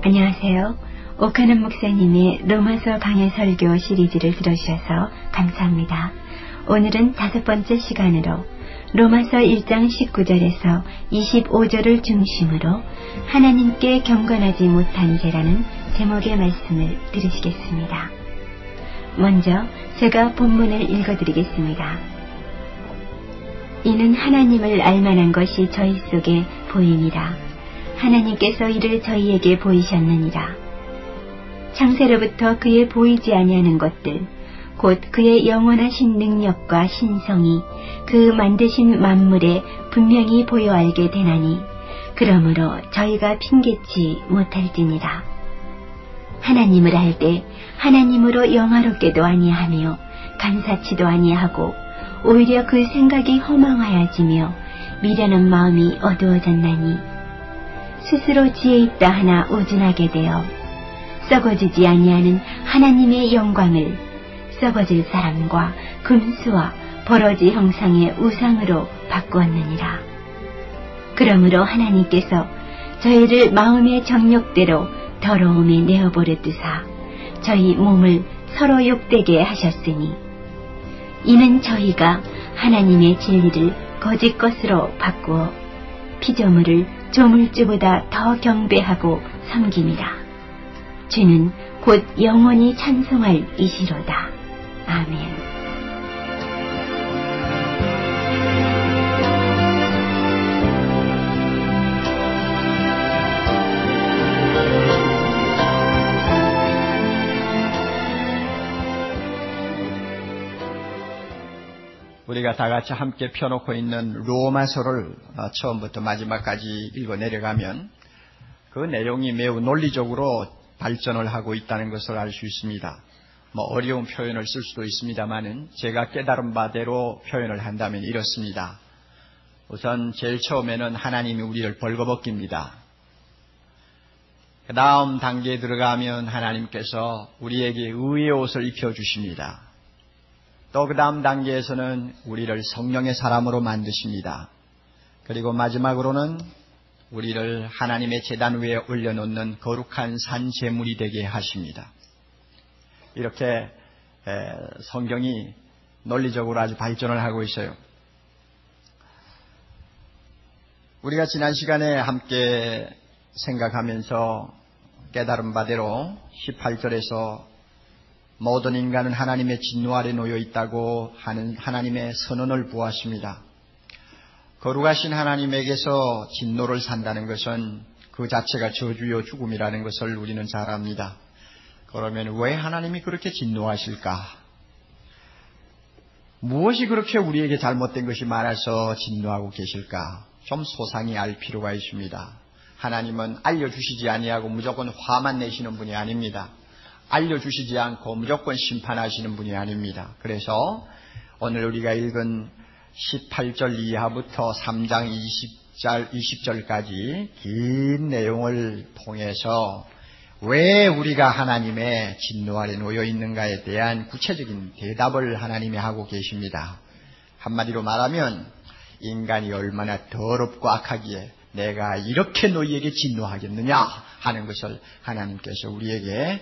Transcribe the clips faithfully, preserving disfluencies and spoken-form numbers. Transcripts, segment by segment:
안녕하세요. 오카는 목사님의 로마서 강해 설교 시리즈를 들어주셔서 감사합니다. 오늘은 다섯 번째 시간으로 로마서 일 장 십구 절에서 이십오 절을 중심으로 하나님께 경건하지 못한 죄라는 제목의 말씀을 들으시겠습니다. 먼저 제가 본문을 읽어드리겠습니다. 이는 하나님을 알만한 것이 저희 속에 보임이라. 하나님께서 이를 저희에게 보이셨느니라. 창세로부터 그의 보이지 아니하는 것들, 곧 그의 영원하신 능력과 신성이 그 만드신 만물에 분명히 보여 알게 되나니, 그러므로 저희가 핑계치 못할지니라. 하나님을 알 때 하나님으로 영화롭게도 아니하며 간사치도 아니하고 오히려 그 생각이 허망하여지며 미련한 마음이 어두워졌나니, 스스로 지혜 있다 하나 우둔하게 되어 썩어지지 아니하는 하나님의 영광을 썩어질 사람과 금수와 버러지 형상의 우상으로 바꾸었느니라. 그러므로 하나님께서 저희를 마음의 정욕대로 더러움에 내어버렸으사 저희 몸을 서로 욕되게 하셨으니, 이는 저희가 하나님의 진리를 거짓 것으로 바꾸어 피조물을 조물주보다 더 경배하고 섬김이라. 주는 곧 영원히 찬송할 이시로다. 아멘. 우리가 다 같이 함께 펴놓고 있는 로마서를 처음부터 마지막까지 읽어 내려가면 그 내용이 매우 논리적으로 발전을 하고 있다는 것을 알 수 있습니다. 뭐 어려운 표현을 쓸 수도 있습니다만은 제가 깨달은 바대로 표현을 한다면 이렇습니다. 우선 제일 처음에는 하나님이 우리를 벌거벗깁니다. 그 다음 단계에 들어가면 하나님께서 우리에게 의의 옷을 입혀주십니다. 또 그 다음 단계에서는 우리를 성령의 사람으로 만드십니다. 그리고 마지막으로는 우리를 하나님의 제단 위에 올려놓는 거룩한 산 제물이 되게 하십니다. 이렇게 성경이 논리적으로 아주 발전을 하고 있어요. 우리가 지난 시간에 함께 생각하면서 깨달은 바대로 십팔 절에서 모든 인간은 하나님의 진노 아래 놓여 있다고 하는 하나님의 선언을 보았습니다. 거룩하신 하나님에게서 진노를 산다는 것은 그 자체가 저주요 죽음이라는 것을 우리는 잘 압니다. 그러면 왜 하나님이 그렇게 진노하실까? 무엇이 그렇게 우리에게 잘못된 것이 많아서 진노하고 계실까? 좀 소상히 알 필요가 있습니다. 하나님은 알려주시지 아니하고 무조건 화만 내시는 분이 아닙니다. 알려주시지 않고 무조건 심판하시는 분이 아닙니다. 그래서 오늘 우리가 읽은 십팔 절 이하부터 삼 장 이십 절까지 긴 내용을 통해서 왜 우리가 하나님의 진노 아래 놓여 있는가에 대한 구체적인 대답을 하나님이 하고 계십니다. 한마디로 말하면 인간이 얼마나 더럽고 악하기에 내가 이렇게 너희에게 진노하겠느냐 하는 것을 하나님께서 우리에게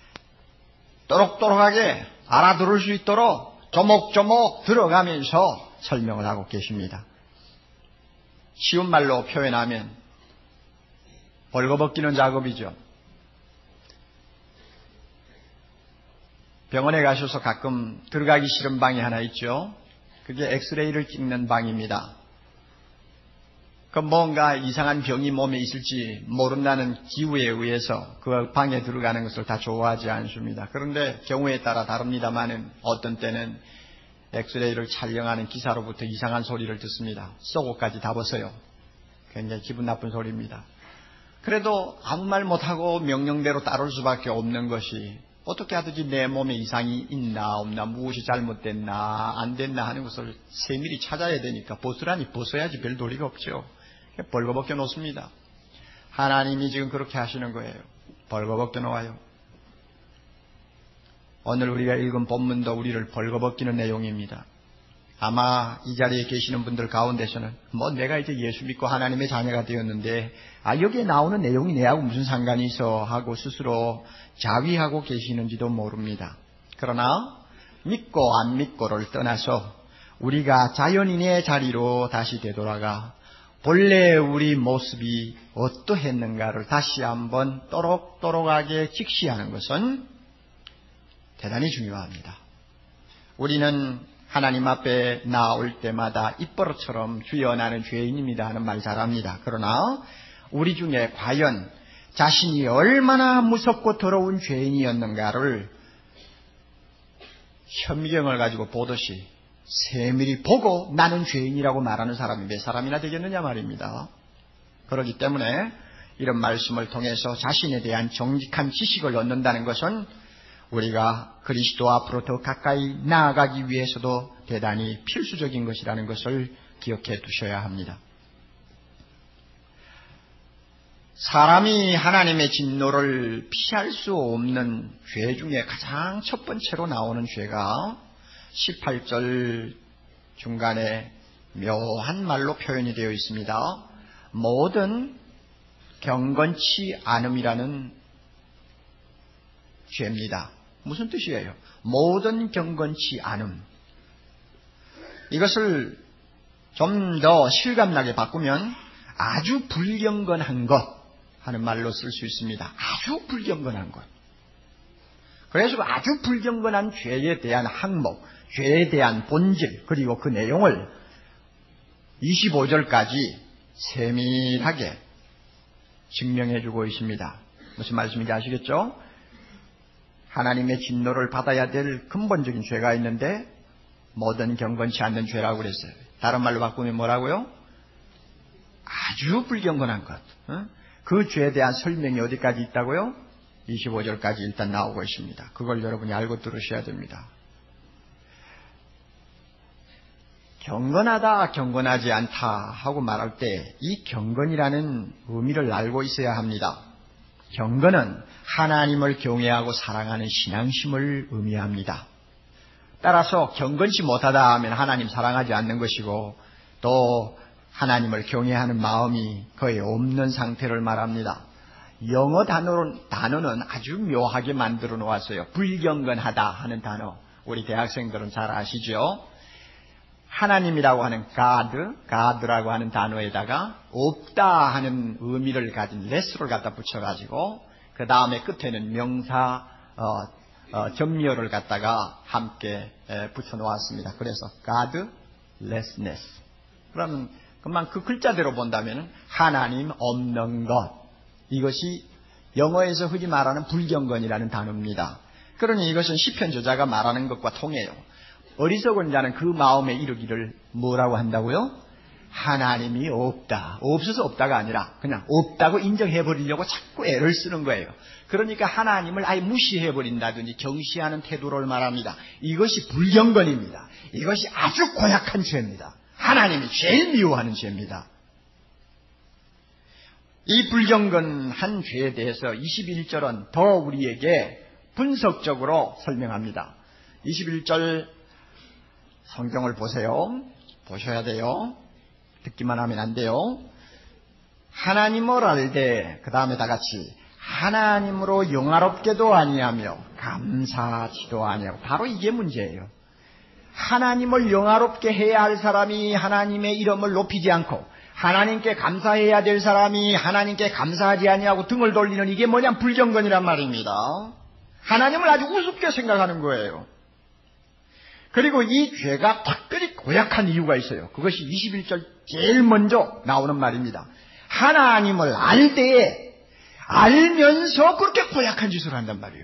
또록또록하게 알아들을 수 있도록 조목조목 들어가면서 설명을 하고 계십니다. 쉬운 말로 표현하면 벌거벗기는 작업이죠. 병원에 가셔서 가끔 들어가기 싫은 방이 하나 있죠. 그게 엑스레이를 찍는 방입니다. 그 뭔가 이상한 병이 몸에 있을지 모른다는 기우에 의해서 그 방에 들어가는 것을 다 좋아하지 않습니다. 그런데 경우에 따라 다릅니다만은 어떤 때는 엑스레이를 촬영하는 기사로부터 이상한 소리를 듣습니다. 속옷까지 다 벗어요. 굉장히 기분 나쁜 소리입니다. 그래도 아무 말 못하고 명령대로 따를 수밖에 없는 것이 어떻게 하든지 내 몸에 이상이 있나 없나 무엇이 잘못됐나 안 됐나 하는 것을 세밀히 찾아야 되니까 벗으라니 벗어야지 별 도리가 없죠. 벌거벗겨 놓습니다. 하나님이 지금 그렇게 하시는 거예요. 벌거벗겨 놓아요. 오늘 우리가 읽은 본문도 우리를 벌거벗기는 내용입니다. 아마 이 자리에 계시는 분들 가운데서는 뭐 내가 이제 예수 믿고 하나님의 자녀가 되었는데 아 여기에 나오는 내용이 내하고 무슨 상관이 있어 하고 스스로 자위하고 계시는지도 모릅니다. 그러나 믿고 안 믿고를 떠나서 우리가 자연인의 자리로 다시 되돌아가 본래 우리 모습이 어떠했는가를 다시 한번 또록또록하게 직시하는 것은 대단히 중요합니다. 우리는 하나님 앞에 나올 때마다 입버릇처럼 주여 나는 죄인입니다 하는 말 잘합니다. 그러나 우리 중에 과연 자신이 얼마나 무섭고 더러운 죄인이었는가를 현미경을 가지고 보듯이 세밀히 보고 나는 죄인이라고 말하는 사람이 몇 사람이나 되겠느냐 말입니다. 그렇기 때문에 이런 말씀을 통해서 자신에 대한 정직한 지식을 얻는다는 것은 우리가 그리스도 앞으로 더 가까이 나아가기 위해서도 대단히 필수적인 것이라는 것을 기억해 두셔야 합니다. 사람이 하나님의 진노를 피할 수 없는 죄 중에 가장 첫 번째로 나오는 죄가 십팔 절 중간에 묘한 말로 표현이 되어 있습니다. 모든 경건치 않음이라는 죄입니다. 무슨 뜻이에요? 모든 경건치 않음. 이것을 좀 더 실감나게 바꾸면 아주 불경건한 것 하는 말로 쓸 수 있습니다. 아주 불경건한 것. 그래서 아주 불경건한 죄에 대한 항목, 죄에 대한 본질, 그리고 그 내용을 이십오 절까지 세밀하게 증명해 주고 있습니다. 무슨 말씀인지 아시겠죠? 하나님의 진노를 받아야 될 근본적인 죄가 있는데 모든 경건치 않는 죄라고 그랬어요. 다른 말로 바꾸면 뭐라고요? 아주 불경건한 것. 그 죄에 대한 설명이 어디까지 있다고요? 이십오 절까지 일단 나오고 있습니다. 그걸 여러분이 알고 들으셔야 됩니다. 경건하다, 경건하지 않다 하고 말할 때 이 경건이라는 의미를 알고 있어야 합니다. 경건은 하나님을 경외하고 사랑하는 신앙심을 의미합니다. 따라서 경건치 못하다 하면 하나님 사랑하지 않는 것이고 또 하나님을 경외하는 마음이 거의 없는 상태를 말합니다. 영어 단어는, 단어는 아주 묘하게 만들어 놓았어요. 불경건하다 하는 단어. 우리 대학생들은 잘 아시죠? 하나님이라고 하는 God, God라고 하는 단어에다가 없다 하는 의미를 가진 less를 갖다 붙여가지고 그 다음에 끝에는 명사 어, 어, 점리어를 갖다가 함께 에, 붙여놓았습니다. 그래서 Godlessness. 그러면 금방 그 글자대로 본다면 하나님 없는 것. 이것이 영어에서 흔히 말하는 불경건이라는 단어입니다. 그러니 이것은 시편 저자가 말하는 것과 통해요. 어리석은 자는 그 마음에 이르기를 뭐라고 한다고요? 하나님이 없다. 없어서 없다가 아니라 그냥 없다고 인정해버리려고 자꾸 애를 쓰는 거예요. 그러니까 하나님을 아예 무시해버린다든지 경시하는 태도를 말합니다. 이것이 불경건입니다. 이것이 아주 고약한 죄입니다. 하나님이 제일 미워하는 죄입니다. 이 불경건한 죄에 대해서 이십일 절은 더 우리에게 분석적으로 설명합니다. 이십일 절 성경을 보세요. 보셔야 돼요. 듣기만 하면 안 돼요. 하나님을 알되 그 다음에 다 같이 하나님으로 영화롭게도 아니하며 감사하지도 아니하고 바로 이게 문제예요. 하나님을 영화롭게 해야 할 사람이 하나님의 이름을 높이지 않고 하나님께 감사해야 될 사람이 하나님께 감사하지 아니하고 등을 돌리는 이게 뭐냐 불경건이란 말입니다. 하나님을 아주 우습게 생각하는 거예요. 그리고 이 죄가 특별히 고약한 이유가 있어요. 그것이 이십일 절 제일 먼저 나오는 말입니다. 하나님을 알 때에 알면서 그렇게 고약한 짓을 한단 말이에요.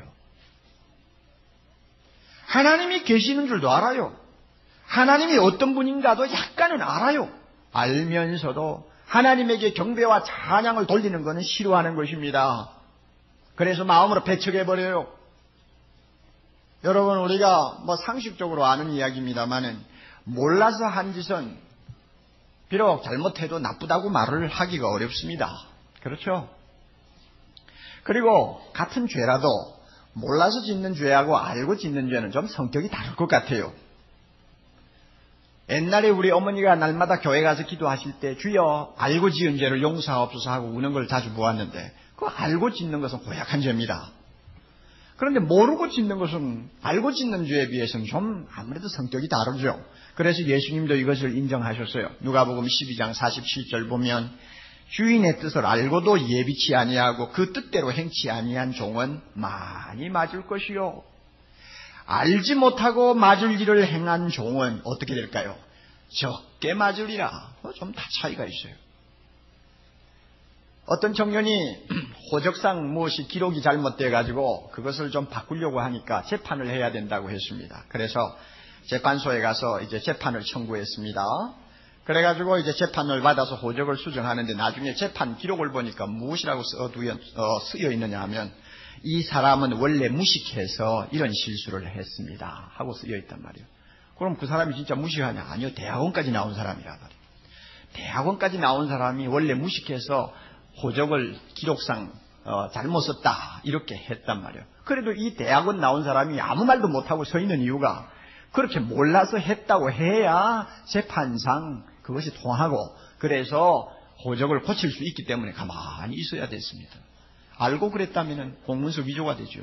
하나님이 계시는 줄도 알아요. 하나님이 어떤 분인가도 약간은 알아요. 알면서도 하나님에게 경배와 찬양을 돌리는 것은 싫어하는 것입니다. 그래서 마음으로 배척해버려요. 여러분 우리가 뭐 상식적으로 아는 이야기입니다만은 몰라서 한 짓은 비록 잘못해도 나쁘다고 말을 하기가 어렵습니다. 그렇죠? 그리고 같은 죄라도 몰라서 짓는 죄하고 알고 짓는 죄는 좀 성격이 다를 것 같아요. 옛날에 우리 어머니가 날마다 교회 가서 기도하실 때 주여 알고 지은 죄를 용서하옵소서 하고 우는 걸 자주 보았는데 그 알고 짓는 것은 고약한 죄입니다. 그런데 모르고 짓는 것은 알고 짓는 죄에 비해서는 좀 아무래도 성격이 다르죠. 그래서 예수님도 이것을 인정하셨어요. 누가복음 십이 장 사십칠 절 보면 주인의 뜻을 알고도 예비치 아니하고 그 뜻대로 행치 아니한 종은 많이 맞을 것이요. 알지 못하고 맞을 일을 행한 종은 어떻게 될까요? 적게 맞으리라. 좀 다 차이가 있어요. 어떤 청년이 호적상 무엇이 기록이 잘못돼 가지고 그것을 좀 바꾸려고 하니까 재판을 해야 된다고 했습니다. 그래서 재판소에 가서 이제 재판을 청구했습니다. 그래가지고 이제 재판을 받아서 호적을 수정하는데 나중에 재판 기록을 보니까 무엇이라고 쓰여 있느냐 하면 이 사람은 원래 무식해서 이런 실수를 했습니다 하고 쓰여 있단 말이에요. 그럼 그 사람이 진짜 무식하냐? 아니요, 대학원까지 나온 사람이라 말이에요. 대학원까지 나온 사람이 원래 무식해서 호적을 기록상 어, 잘못 썼다 이렇게 했단 말이에요. 그래도 이 대학원 나온 사람이 아무 말도 못하고 서 있는 이유가 그렇게 몰라서 했다고 해야 재판상 그것이 통하고 그래서 호적을 고칠 수 있기 때문에 가만히 있어야 됐습니다. 알고 그랬다면 공문서 위조가 되죠.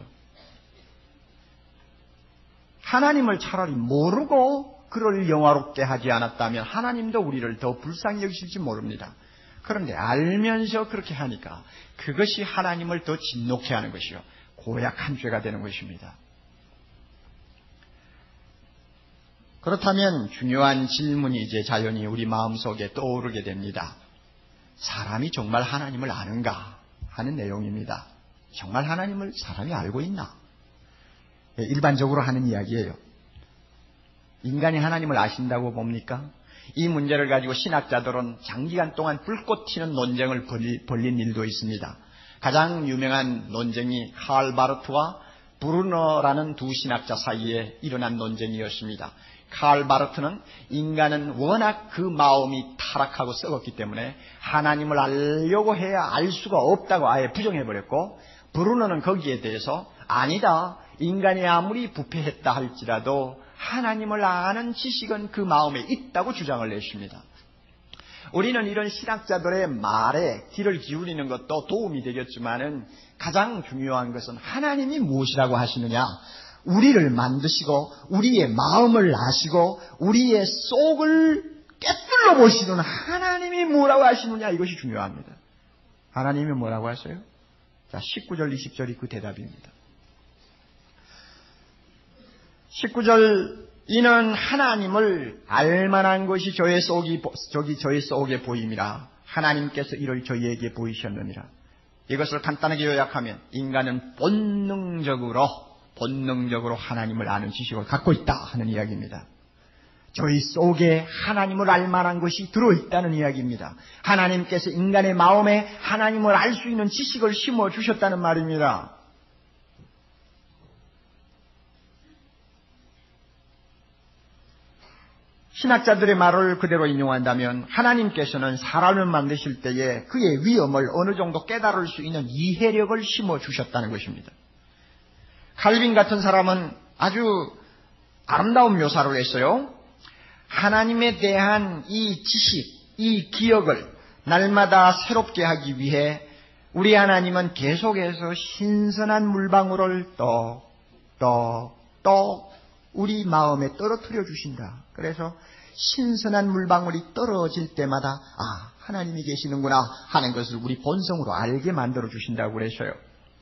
하나님을 차라리 모르고 그를 영화롭게 하지 않았다면 하나님도 우리를 더 불쌍히 여기실지 모릅니다. 그런데 알면서 그렇게 하니까 그것이 하나님을 더 진노케 하는 것이요. 고약한 죄가 되는 것입니다. 그렇다면 중요한 질문이 이제 자연히 우리 마음속에 떠오르게 됩니다. 사람이 정말 하나님을 아는가 하는 내용입니다. 정말 하나님을 사람이 알고 있나? 일반적으로 하는 이야기예요. 인간이 하나님을 아신다고 봅니까? 이 문제를 가지고 신학자들은 장기간 동안 불꽃 튀는 논쟁을 벌린 일도 있습니다. 가장 유명한 논쟁이 칼 바르트와 브루너라는 두 신학자 사이에 일어난 논쟁이었습니다. 칼 바르트는 인간은 워낙 그 마음이 타락하고 썩었기 때문에 하나님을 알려고 해야 알 수가 없다고 아예 부정해버렸고, 브루너는 거기에 대해서 아니다, 인간이 아무리 부패했다 할지라도 하나님을 아는 지식은 그 마음에 있다고 주장을 냈습니다. 우리는 이런 신학자들의 말에 귀를 기울이는 것도 도움이 되겠지만은 가장 중요한 것은 하나님이 무엇이라고 하시느냐, 우리를 만드시고 우리의 마음을 아시고 우리의 속을 꿰뚫어 보시는 하나님이 뭐라고 하시느냐, 이것이 중요합니다. 하나님이 뭐라고 하세요? 자, 십구 절 이십 절이 그 대답입니다. 십구 절, 이는 하나님을 알만한 것이 저의 속이, 저기 저의 속에 보임이라. 하나님께서 이를 저희에게 보이셨느니라. 이것을 간단하게 요약하면 인간은 본능적으로 본능적으로 하나님을 아는 지식을 갖고 있다 하는 이야기입니다. 저희 속에 하나님을 알만한 것이 들어있다는 이야기입니다. 하나님께서 인간의 마음에 하나님을 알 수 있는 지식을 심어주셨다는 말입니다. 신학자들의 말을 그대로 인용한다면 하나님께서는 사람을 만드실 때에 그의 위엄을 어느 정도 깨달을 수 있는 이해력을 심어주셨다는 것입니다. 칼빈 같은 사람은 아주 아름다운 묘사를 했어요. 하나님에 대한 이 지식, 이 기억을 날마다 새롭게 하기 위해 우리 하나님은 계속해서 신선한 물방울을 또, 또, 또 우리 마음에 떨어뜨려 주신다. 그래서 신선한 물방울이 떨어질 때마다 아, 하나님이 계시는구나 하는 것을 우리 본성으로 알게 만들어 주신다고 그랬어요.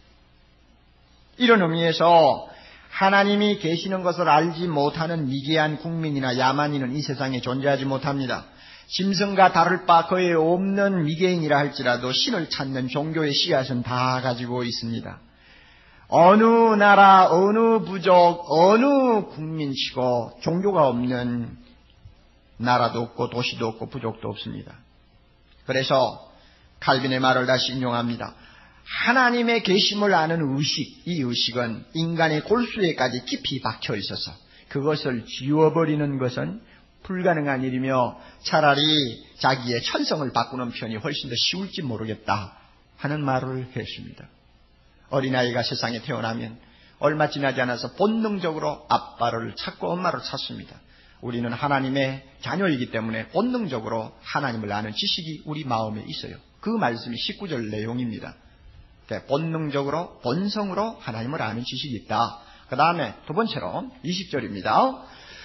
이런 의미에서 하나님이 계시는 것을 알지 못하는 미개한 국민이나 야만인은 이 세상에 존재하지 못합니다. 짐승과 다를 바 거의 없는 미개인이라 할지라도 신을 찾는 종교의 씨앗은 다 가지고 있습니다. 어느 나라, 어느 부족, 어느 국민치고 종교가 없는 나라도 없고 도시도 없고 부족도 없습니다. 그래서 칼빈의 말을 다시 인용합니다. 하나님의 계심을 아는 의식, 이 의식은 인간의 골수에까지 깊이 박혀 있어서 그것을 지워버리는 것은 불가능한 일이며 차라리 자기의 천성을 바꾸는 편이 훨씬 더 쉬울지 모르겠다 하는 말을 했습니다. 어린아이가 세상에 태어나면 얼마 지나지 않아서 본능적으로 아빠를 찾고 엄마를 찾습니다. 우리는 하나님의 자녀이기 때문에 본능적으로 하나님을 아는 지식이 우리 마음에 있어요. 그 말씀이 십구 절 내용입니다. 본능적으로 본성으로 하나님을 아는 지식이 있다. 그 다음에 두 번째로 이십 절입니다.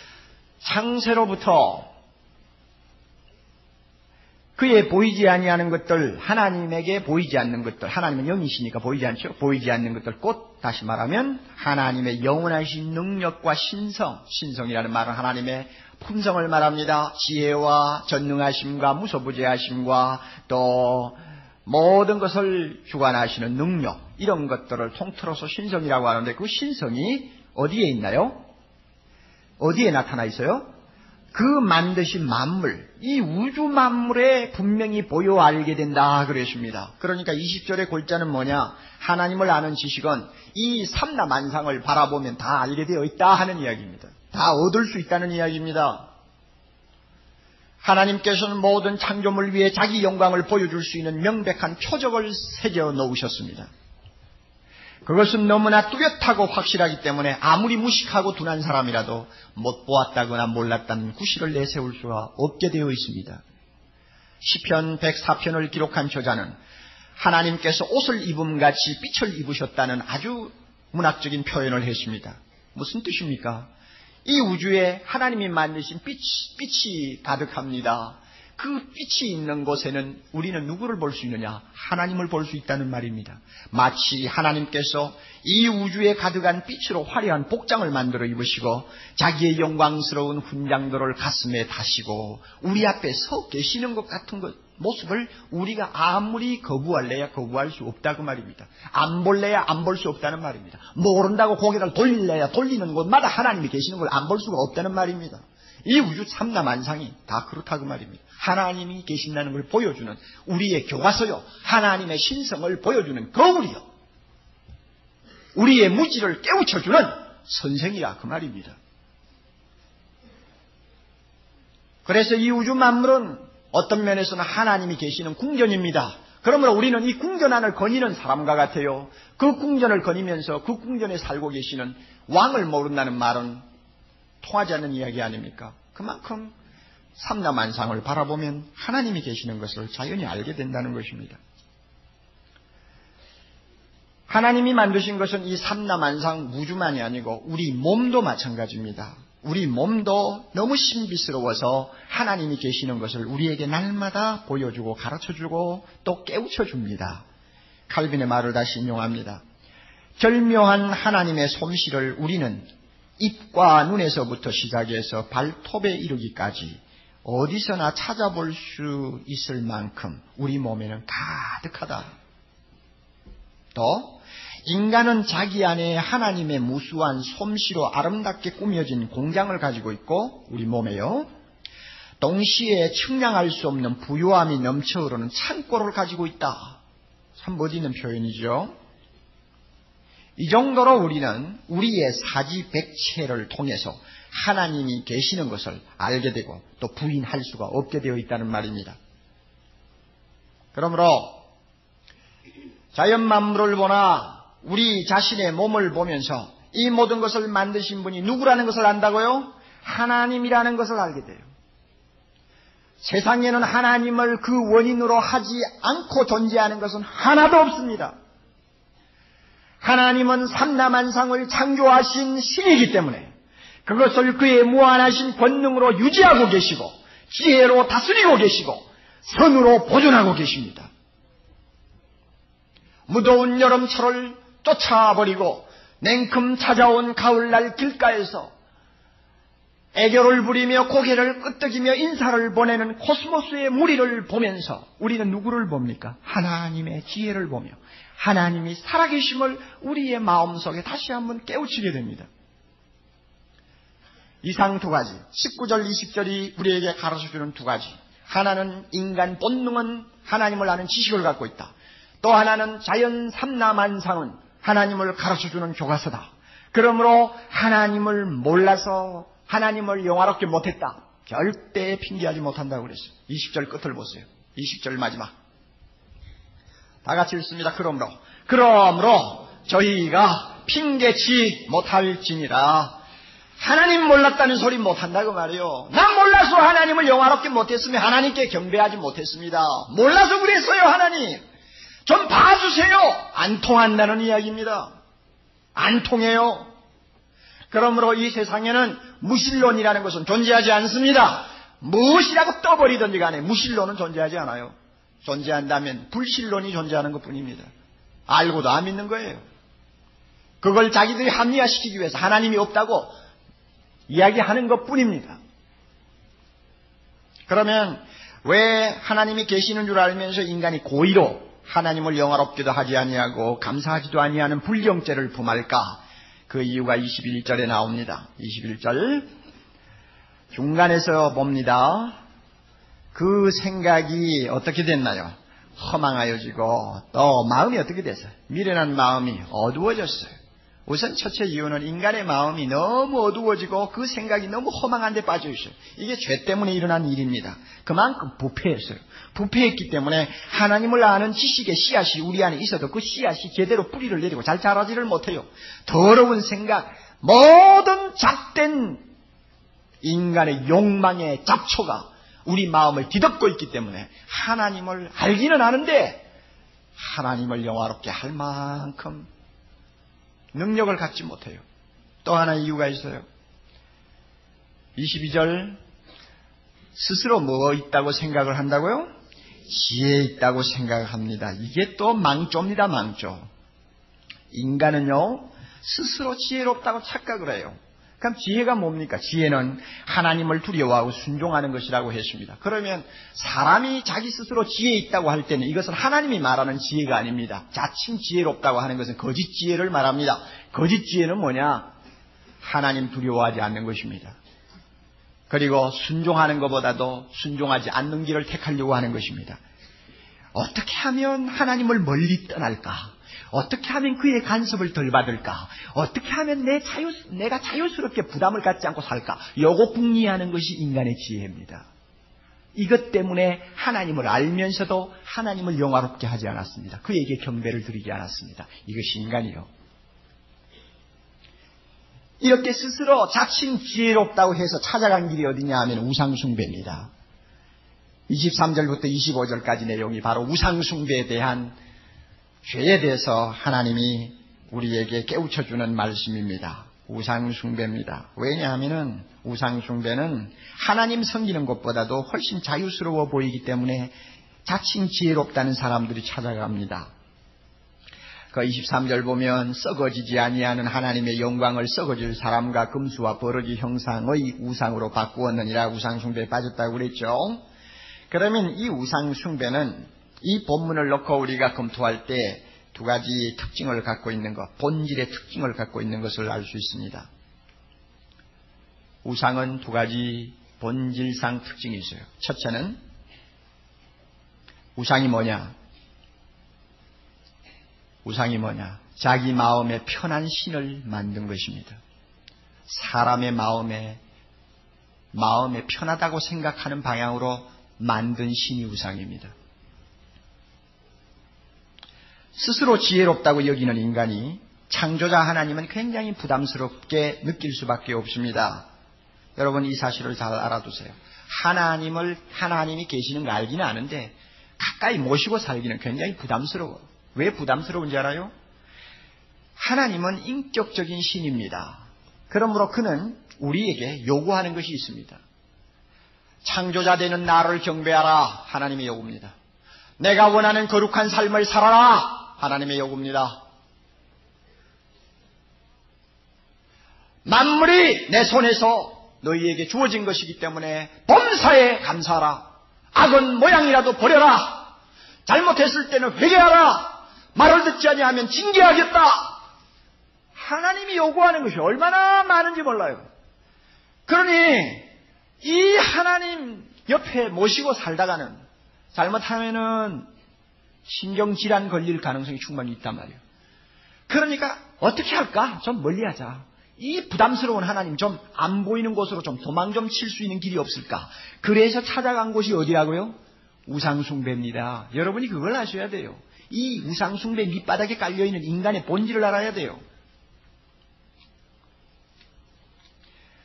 창세로부터 그의 보이지 아니하는 것들, 하나님에게 보이지 않는 것들, 하나님은 영이시니까 보이지 않죠. 보이지 않는 것들, 곧 다시 말하면 하나님의 영원하신 능력과 신성, 신성이라는 말은 하나님의 품성을 말합니다. 지혜와 전능하심과 무소부재하심과 또 모든 것을 주관하시는 능력, 이런 것들을 통틀어서 신성이라고 하는데, 그 신성이 어디에 있나요? 어디에 나타나 있어요? 그 만드신 만물, 이 우주 만물에 분명히 보여 알게 된다 그랬습니다. 그러니까 이십 절의 골자는 뭐냐? 하나님을 아는 지식은 이 삼라만상을 바라보면 다 알게 되어 있다 하는 이야기입니다. 다 얻을 수 있다는 이야기입니다. 하나님께서는 모든 창조물 위에 자기 영광을 보여줄 수 있는 명백한 표적을 새겨 놓으셨습니다. 그것은 너무나 뚜렷하고 확실하기 때문에 아무리 무식하고 둔한 사람이라도 못 보았다거나 몰랐다는 구실을 내세울 수가 없게 되어 있습니다. 시편 백사 편을 기록한 저자는 하나님께서 옷을 입음같이 빛을 입으셨다는 아주 문학적인 표현을 했습니다. 무슨 뜻입니까? 이 우주에 하나님이 만드신 빛, 빛이 가득합니다. 그 빛이 있는 곳에는 우리는 누구를 볼 수 있느냐? 하나님을 볼 수 있다는 말입니다. 마치 하나님께서 이 우주에 가득한 빛으로 화려한 복장을 만들어 입으시고 자기의 영광스러운 훈장들을 가슴에 다시고 우리 앞에 서 계시는 것 같은 것, 모습을 우리가 아무리 거부할래야 거부할 수 없다고 말입니다. 안 볼래야 안 볼 수 없다는 말입니다. 모른다고 고개를 돌릴래야 돌리는 곳마다 하나님이 계시는 걸 안 볼 수가 없다는 말입니다. 이 우주 삼라만상이 다 그렇다고 말입니다. 하나님이 계신다는 걸 보여주는 우리의 교과서요, 하나님의 신성을 보여주는 거울이요, 우리의 무지를 깨우쳐주는 선생이라 그 말입니다. 그래서 이 우주 만물은 어떤 면에서는 하나님이 계시는 궁전입니다. 그러므로 우리는 이 궁전 안을 거니는 사람과 같아요. 그 궁전을 거니면서 그 궁전에 살고 계시는 왕을 모른다는 말은 통하지 않는 이야기 아닙니까? 그만큼 삼라만상을 바라보면 하나님이 계시는 것을 자연히 알게 된다는 것입니다. 하나님이 만드신 것은 이 삼라만상 우주만이 아니고 우리 몸도 마찬가지입니다. 우리 몸도 너무 신비스러워서 하나님이 계시는 것을 우리에게 날마다 보여주고 가르쳐주고 또 깨우쳐줍니다. 칼빈의 말을 다시 인용합니다. 절묘한 하나님의 솜씨를 우리는 입과 눈에서부터 시작해서 발톱에 이르기까지 어디서나 찾아볼 수 있을 만큼 우리 몸에는 가득하다. 또 인간은 자기 안에 하나님의 무수한 솜씨로 아름답게 꾸며진 공장을 가지고 있고 우리 몸에요, 동시에 측량할 수 없는 부요함이 넘쳐 흐르는 창고를 가지고 있다. 참 멋있는 표현이죠. 이 정도로 우리는 우리의 사지백체를 통해서 하나님이 계시는 것을 알게 되고 또 부인할 수가 없게 되어 있다는 말입니다. 그러므로 자연 만물을 보나 우리 자신의 몸을 보면서 이 모든 것을 만드신 분이 누구라는 것을 안다고요? 하나님이라는 것을 알게 돼요. 세상에는 하나님을 그 원인으로 하지 않고 존재하는 것은 하나도 없습니다. 하나님은 삼라만상을 창조하신 신이기 때문에 그것을 그의 무한하신 권능으로 유지하고 계시고 지혜로 다스리고 계시고 선으로 보존하고 계십니다. 무더운 여름철을 쫓아버리고 냉큼 찾아온 가을날 길가에서 애교를 부리며 고개를 끄덕이며 인사를 보내는 코스모스의 무리를 보면서 우리는 누구를 봅니까? 하나님의 지혜를 보며 하나님이 살아계심을 우리의 마음속에 다시 한번 깨우치게 됩니다. 이상 두 가지, 십구 절 이십 절이 우리에게 가르쳐주는 두 가지. 하나는 인간 본능은 하나님을 아는 지식을 갖고 있다. 또 하나는 자연 삼라만상은 하나님을 가르쳐주는 교과서다. 그러므로 하나님을 몰라서 하나님을 영화롭게 못했다, 절대 핑계하지 못한다고 그랬어요. 이십 절 끝을 보세요. 이십 절 마지막. 다 같이 읽습니다. 그러므로 그러므로 저희가 핑계치 못할지니라. 하나님 몰랐다는 소리 못한다고 말이요. 난 몰라서 하나님을 영화롭게 못했으면 하나님께 경배하지 못했습니다. 몰라서 그랬어요. 하나님 좀 봐주세요. 안 통한다는 이야기입니다. 안 통해요. 그러므로 이 세상에는 무신론이라는 것은 존재하지 않습니다. 무엇이라고 떠버리든지 간에 무신론은 존재하지 않아요. 존재한다면 불신론이 존재하는 것뿐입니다. 알고도 안 믿는 거예요. 그걸 자기들이 합리화시키기 위해서 하나님이 없다고 이야기하는 것뿐입니다. 그러면 왜 하나님이 계시는 줄 알면서 인간이 고의로 하나님을 영화롭게도 하지 아니하고 감사하지도 아니하는 불경죄를 품할까? 그 이유가 이십일 절에 나옵니다. 이십일 절 중간에서 봅니다. 그 생각이 어떻게 됐나요? 허망하여지고 또 마음이 어떻게 됐어요? 미련한 마음이 어두워졌어요. 우선 첫째 이유는 인간의 마음이 너무 어두워지고 그 생각이 너무 허망한 데 빠져 있어요. 이게 죄 때문에 일어난 일입니다. 그만큼 부패했어요. 부패했기 때문에 하나님을 아는 지식의 씨앗이 우리 안에 있어도 그 씨앗이 제대로 뿌리를 내리고 잘 자라지를 못해요. 더러운 생각, 모든 잡된 인간의 욕망의 잡초가 우리 마음을 뒤덮고 있기 때문에 하나님을 알기는 아는데 하나님을 영화롭게 할 만큼 능력을 갖지 못해요. 또 하나 이유가 있어요. 이십이 절 스스로 뭐 있다고 생각을 한다고요? 지혜 있다고 생각을 합니다. 이게 또 망조입니다. 망조. 인간은요 스스로 지혜롭다고 착각을 해요. 그럼 지혜가 뭡니까? 지혜는 하나님을 두려워하고 순종하는 것이라고 했습니다. 그러면 사람이 자기 스스로 지혜 있다고 할 때는 이것은 하나님이 말하는 지혜가 아닙니다. 자칭 지혜롭다고 하는 것은 거짓 지혜를 말합니다. 거짓 지혜는 뭐냐? 하나님 두려워하지 않는 것입니다. 그리고 순종하는 것보다도 순종하지 않는 길을 택하려고 하는 것입니다. 어떻게 하면 하나님을 멀리 떠날까? 어떻게 하면 그의 간섭을 덜 받을까? 어떻게 하면 내 자유, 내가 자유스럽게 부담을 갖지 않고 살까? 요거 궁리하는 것이 인간의 지혜입니다. 이것 때문에 하나님을 알면서도 하나님을 영화롭게 하지 않았습니다. 그에게 경배를 드리지 않았습니다. 이것이 인간이요. 이렇게 스스로 자칭 지혜롭다고 해서 찾아간 길이 어디냐 하면 우상숭배입니다. 이십삼 절부터 이십오 절까지 내용이 바로 우상숭배에 대한 죄에 대해서 하나님이 우리에게 깨우쳐주는 말씀입니다. 우상숭배입니다. 왜냐하면 우상숭배는 하나님 섬기는 것보다도 훨씬 자유스러워 보이기 때문에 자칭 지혜롭다는 사람들이 찾아갑니다. 그 이십삼 절 보면 썩어지지 아니하는 하나님의 영광을 썩어질 사람과 금수와 버러지 형상의 우상으로 바꾸었느니라. 우상숭배에 빠졌다고 그랬죠. 그러면 이 우상숭배는 이 본문을 놓고 우리가 검토할 때 두 가지 특징을 갖고 있는 것, 본질의 특징을 갖고 있는 것을 알 수 있습니다. 우상은 두 가지 본질상 특징이 있어요. 첫째는 우상이 뭐냐? 우상이 뭐냐? 자기 마음에 편한 신을 만든 것입니다. 사람의 마음에 마음에 편하다고 생각하는 방향으로 만든 신이 우상입니다. 스스로 지혜롭다고 여기는 인간이 창조자 하나님은 굉장히 부담스럽게 느낄 수밖에 없습니다. 여러분 이 사실을 잘 알아두세요. 하나님을 하나님이 계시는 거 알기는 아는데 가까이 모시고 살기는 굉장히 부담스러워. 왜 부담스러운지 알아요? 하나님은 인격적인 신입니다. 그러므로 그는 우리에게 요구하는 것이 있습니다. 창조자 되는 나를 경배하라. 하나님의 요구입니다. 내가 원하는 거룩한 삶을 살아라. 하나님의 요구입니다. 만물이 내 손에서 너희에게 주어진 것이기 때문에 범사에 감사하라. 악은 모양이라도 버려라. 잘못했을 때는 회개하라. 말을 듣지 아니하면 징계하겠다. 하나님이 요구하는 것이 얼마나 많은지 몰라요. 그러니 이 하나님 옆에 모시고 살다가는 잘못하면은 신경질환 걸릴 가능성이 충분히 있단 말이에요. 그러니까 어떻게 할까? 좀 멀리하자. 이 부담스러운 하나님 좀 안 보이는 곳으로 좀 도망 좀 칠 수 있는 길이 없을까? 그래서 찾아간 곳이 어디라고요? 우상숭배입니다. 여러분이 그걸 아셔야 돼요. 이 우상숭배 밑바닥에 깔려있는 인간의 본질을 알아야 돼요.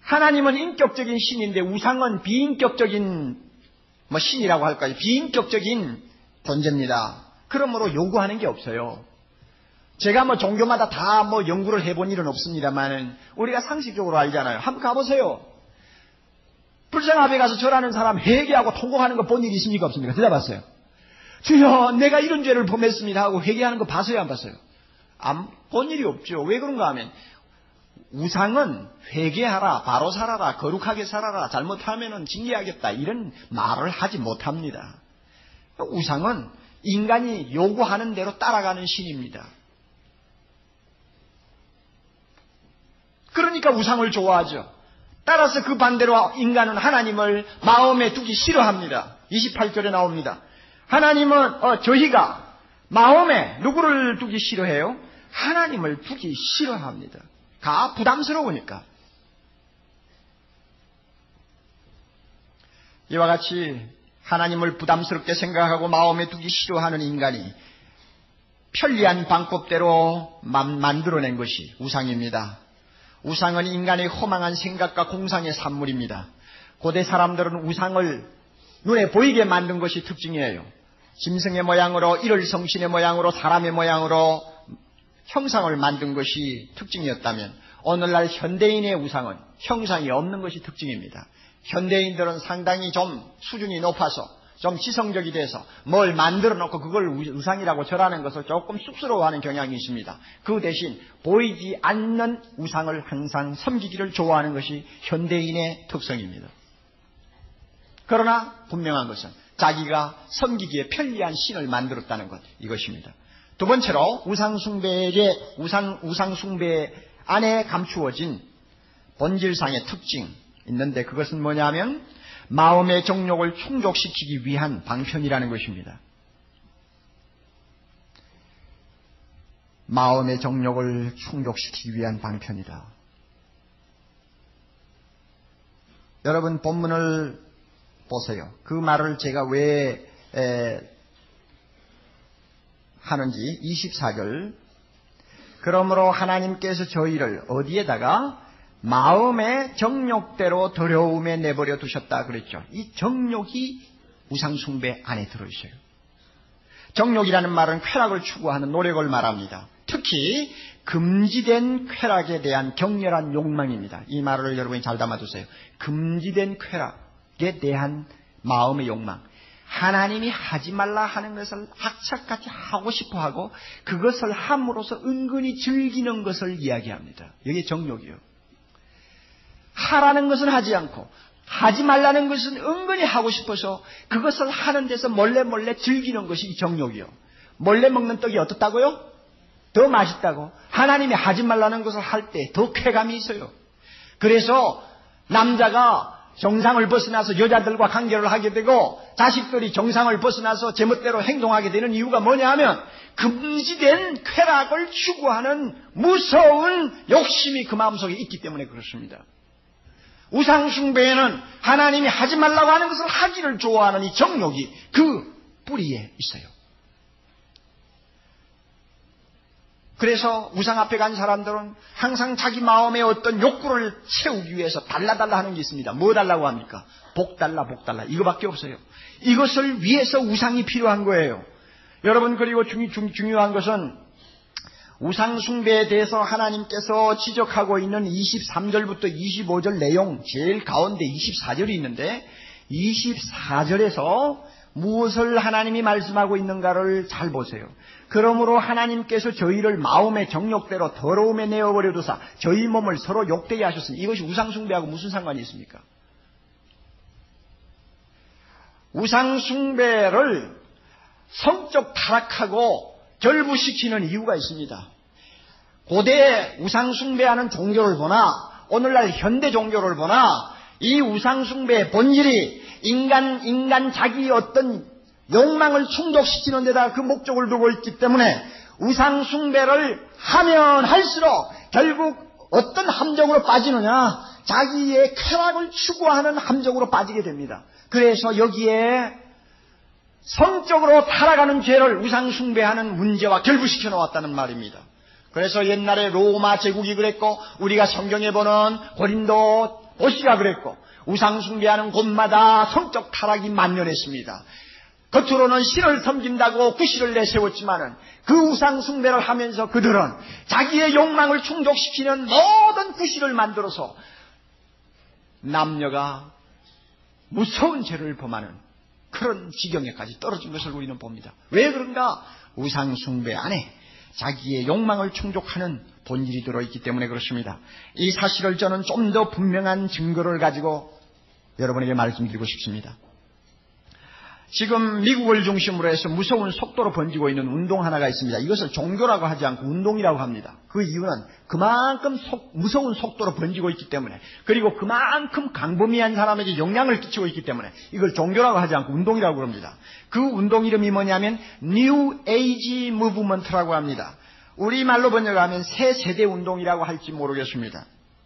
하나님은 인격적인 신인데 우상은 비인격적인 뭐 신이라고 할까요? 비인격적인 존재입니다. 그러므로 요구하는 게 없어요. 제가 뭐 종교마다 다 뭐 연구를 해본 일은 없습니다만 우리가 상식적으로 알잖아요. 한번 가보세요. 불상 앞에 가서 절하는 사람 회개하고 통곡하는 거 본 일 있습니까? 없습니까? 대답하세요. 주여 내가 이런 죄를 범했습니다 하고 회개하는 거 봤어요? 안 봤어요? 안 본 일이 없죠. 왜 그런가 하면 우상은 회개하라, 바로 살아라, 거룩하게 살아라, 잘못하면은 징계하겠다 이런 말을 하지 못합니다. 우상은 인간이 요구하는 대로 따라가는 신입니다. 그러니까 우상을 좋아하죠. 따라서 그 반대로 인간은 하나님을 마음에 두기 싫어합니다. 이십팔 절에 나옵니다. 하나님은 어, 저희가 마음에 누구를 두기 싫어해요? 하나님을 두기 싫어합니다. 가 부담스러우니까. 이와 같이 하나님을 부담스럽게 생각하고 마음에 두기 싫어하는 인간이 편리한 방법대로 만들어낸 것이 우상입니다. 우상은 인간의 허망한 생각과 공상의 산물입니다. 고대 사람들은 우상을 눈에 보이게 만든 것이 특징이에요. 짐승의 모양으로, 일월성신의 모양으로, 사람의 모양으로 형상을 만든 것이 특징이었다면 오늘날 현대인의 우상은 형상이 없는 것이 특징입니다. 현대인들은 상당히 좀 수준이 높아서 좀 지성적이 돼서 뭘 만들어 놓고 그걸 우상이라고 절하는 것을 조금 쑥스러워하는 경향이 있습니다. 그 대신 보이지 않는 우상을 항상 섬기기를 좋아하는 것이 현대인의 특성입니다. 그러나 분명한 것은 자기가 섬기기에 편리한 신을 만들었다는 것, 이것입니다. 두 번째로 우상숭배의 우상, 우상숭배 안에 감추어진 본질상의 특징 있는데 그것은 뭐냐면 마음의 정욕을 충족시키기 위한 방편이라는 것입니다. 마음의 정욕을 충족시키기 위한 방편이다. 여러분 본문을 보세요. 그 말을 제가 왜 에, 하는지 이십사 절. 그러므로 하나님께서 저희를 어디에다가 마음의 정욕대로 더러움에 내버려 두셨다 그랬죠. 이 정욕이 우상숭배 안에 들어있어요. 정욕이라는 말은 쾌락을 추구하는 노력을 말합니다. 특히 금지된 쾌락에 대한 격렬한 욕망입니다. 이 말을 여러분이 잘 담아두세요. 금지된 쾌락에 대한 마음의 욕망. 하나님이 하지 말라 하는 것을 악착같이 하고 싶어하고 그것을 함으로써 은근히 즐기는 것을 이야기합니다. 이게 정욕이요. 하라는 것은 하지 않고 하지 말라는 것은 은근히 하고 싶어서 그것을 하는 데서 몰래 몰래 즐기는 것이 정욕이요. 몰래 먹는 떡이 어떻다고요? 더 맛있다고. 하나님이 하지 말라는 것을 할 때 더 쾌감이 있어요. 그래서 남자가 정상을 벗어나서 여자들과 관계를 하게 되고 자식들이 정상을 벗어나서 제멋대로 행동하게 되는 이유가 뭐냐 하면 금지된 쾌락을 추구하는 무서운 욕심이 그 마음속에 있기 때문에 그렇습니다. 우상숭배에는 하나님이 하지 말라고 하는 것을 하기를 좋아하는 이 정욕이 그 뿌리에 있어요. 그래서 우상 앞에 간 사람들은 항상 자기 마음의 어떤 욕구를 채우기 위해서 달라달라 하는 게 있습니다. 뭐 달라고 합니까? 복 달라 복 달라 이거밖에 없어요. 이것을 위해서 우상이 필요한 거예요. 여러분 그리고 중, 중, 중요한 것은 우상숭배에 대해서 하나님께서 지적하고 있는 이십삼 절부터 이십오 절 내용 제일 가운데 이십사 절이 있는데 이십사 절에서 무엇을 하나님이 말씀하고 있는가를 잘 보세요. 그러므로 하나님께서 저희를 마음의 정욕대로 더러움에 내어버려 두사 저희 몸을 서로 욕되게 하셨으니 이것이 우상숭배하고 무슨 상관이 있습니까? 우상숭배를 성적 타락하고 결부시키는 이유가 있습니다. 고대 우상숭배하는 종교를 보나 오늘날 현대 종교를 보나 이 우상숭배의 본질이 인간, 인간 자기의 어떤 욕망을 충족시키는 데다 그 목적을 두고 있기 때문에 우상숭배를 하면 할수록 결국 어떤 함정으로 빠지느냐? 자기의 쾌락을 추구하는 함정으로 빠지게 됩니다. 그래서 여기에 성적으로 타락하는 죄를 우상숭배하는 문제와 결부시켜 놓았다는 말입니다. 그래서 옛날에 로마 제국이 그랬고 우리가 성경에 보는 고린도 도시가 그랬고 우상 숭배하는 곳마다 성적 타락이 만연했습니다. 겉으로는 신을 섬긴다고 구실을 내세웠지만은 그 우상 숭배를 하면서 그들은 자기의 욕망을 충족시키는 모든 구실을 만들어서 남녀가 무서운 죄를 범하는 그런 지경에까지 떨어진 것을 우리는 봅니다. 왜 그런가? 우상 숭배 안에 자기의 욕망을 충족하는 본질이 들어있기 때문에 그렇습니다. 이 사실을 저는 좀 더 분명한 증거를 가지고 여러분에게 말씀드리고 싶습니다. 지금 미국을 중심으로 해서 무서운 속도로 번지고 있는 운동 하나가 있습니다. 이것을 종교라고 하지 않고 운동이라고 합니다. 그 이유는 그만큼 속, 무서운 속도로 번지고 있기 때문에, 그리고 그만큼 강범위한 사람에게 영향을 끼치고 있기 때문에 이걸 종교라고 하지 않고 운동이라고 합니다. 그 운동 이름이 뭐냐면 New Age Movement라고 합니다. 우리말로 번역하면 새 세대 운동이라고 할지 모르겠습니다.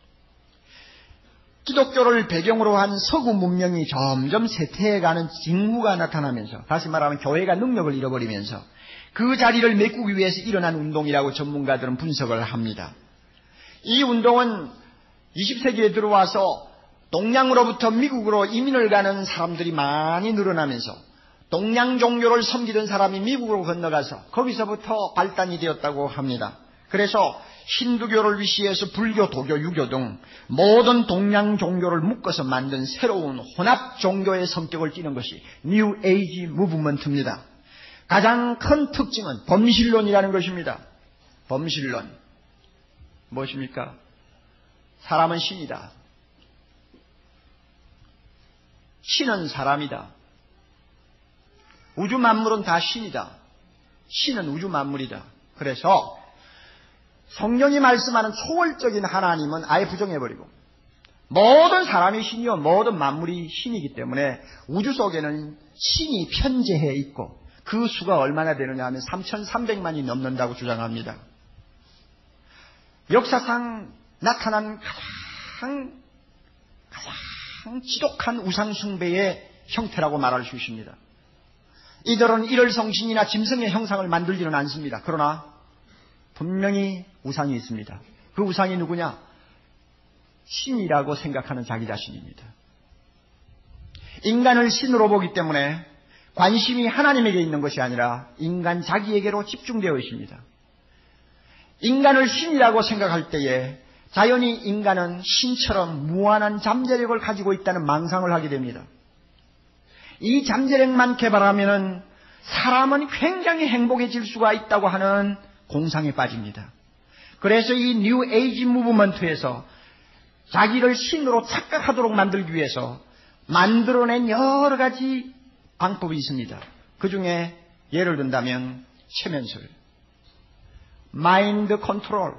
기독교를 배경으로 한 서구 문명이 점점 쇠퇴해가는 징후가 나타나면서, 다시 말하면 교회가 능력을 잃어버리면서 그 자리를 메꾸기 위해서 일어난 운동이라고 전문가들은 분석을 합니다. 이 운동은 이십 세기에 들어와서 동양으로부터 미국으로 이민을 가는 사람들이 많이 늘어나면서 동양 종교를 섬기던 사람이 미국으로 건너가서 거기서부터 발단이 되었다고 합니다. 그래서 힌두교를 위시해서 불교, 도교, 유교 등 모든 동양 종교를 묶어서 만든 새로운 혼합 종교의 성격을 띠는 것이 뉴 에이지 무브먼트입니다. 가장 큰 특징은 범실론이라는 것입니다. 범실론. 무엇입니까? 사람은 신이다. 신은 사람이다. 우주 만물은 다 신이다. 신은 우주 만물이다. 그래서 성경이 말씀하는 초월적인 하나님은 아예 부정해버리고 모든 사람이 신이요 모든 만물이 신이기 때문에 우주 속에는 신이 편재해 있고 그 수가 얼마나 되느냐 하면 삼천삼백만이 넘는다고 주장합니다. 역사상 나타난 가장 가장 지독한 우상숭배의 형태라고 말할 수 있습니다. 이들은 일월성신이나 짐승의 형상을 만들지는 않습니다. 그러나 분명히 우상이 있습니다. 그 우상이 누구냐? 신이라고 생각하는 자기 자신입니다. 인간을 신으로 보기 때문에 관심이 하나님에게 있는 것이 아니라 인간 자기에게로 집중되어 있습니다. 인간을 신이라고 생각할 때에 자연히 인간은 신처럼 무한한 잠재력을 가지고 있다는 망상을 하게 됩니다. 이 잠재력만 개발하면은 사람은 굉장히 행복해질 수가 있다고 하는 공상에 빠집니다. 그래서 이 뉴 에이지 무브먼트에서 자기를 신으로 착각하도록 만들기 위해서 만들어낸 여러 가지 방법이 있습니다. 그 중에 예를 든다면 최면술, 마인드 컨트롤,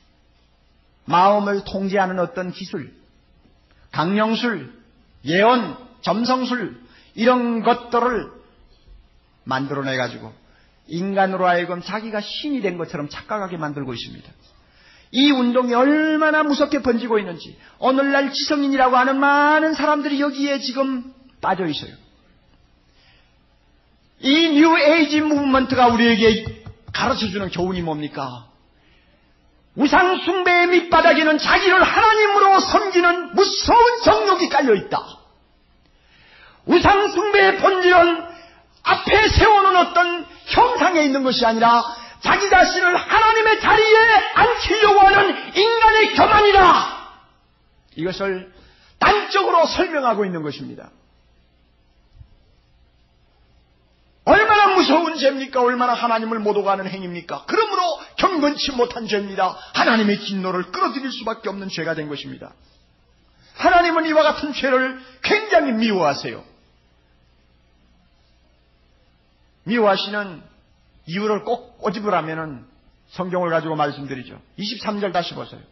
마음을 통제하는 어떤 기술, 강령술, 예언, 점성술 이런 것들을 만들어내가지고 인간으로 하여금 자기가 신이 된 것처럼 착각하게 만들고 있습니다. 이 운동이 얼마나 무섭게 번지고 있는지 오늘날 지성인이라고 하는 많은 사람들이 여기에 지금 빠져 있어요. 이 뉴 에이지 무브먼트가 우리에게 가르쳐주는 교훈이 뭡니까? 우상 숭배의 밑바닥에는 자기를 하나님으로 섬기는 무서운 정욕이 깔려있다. 우상 숭배의 본질은 앞에 세우는 어떤 형상에 있는 것이 아니라 자기 자신을 하나님의 자리에 앉히려고 하는 인간의 교만이다. 이것을 단적으로 설명하고 있는 것입니다. 얼마나 무서운 죄입니까? 얼마나 하나님을 못 오가는 행위입니까? 그러므로 경건치 못한 죄입니다. 하나님의 진노를 끌어들일 수밖에 없는 죄가 된 것입니다. 하나님은 이와 같은 죄를 굉장히 미워하세요. 미워하시는 이유를 꼭 꼬집으라면은 성경을 가지고 말씀드리죠. 이십삼 절 다시 보세요.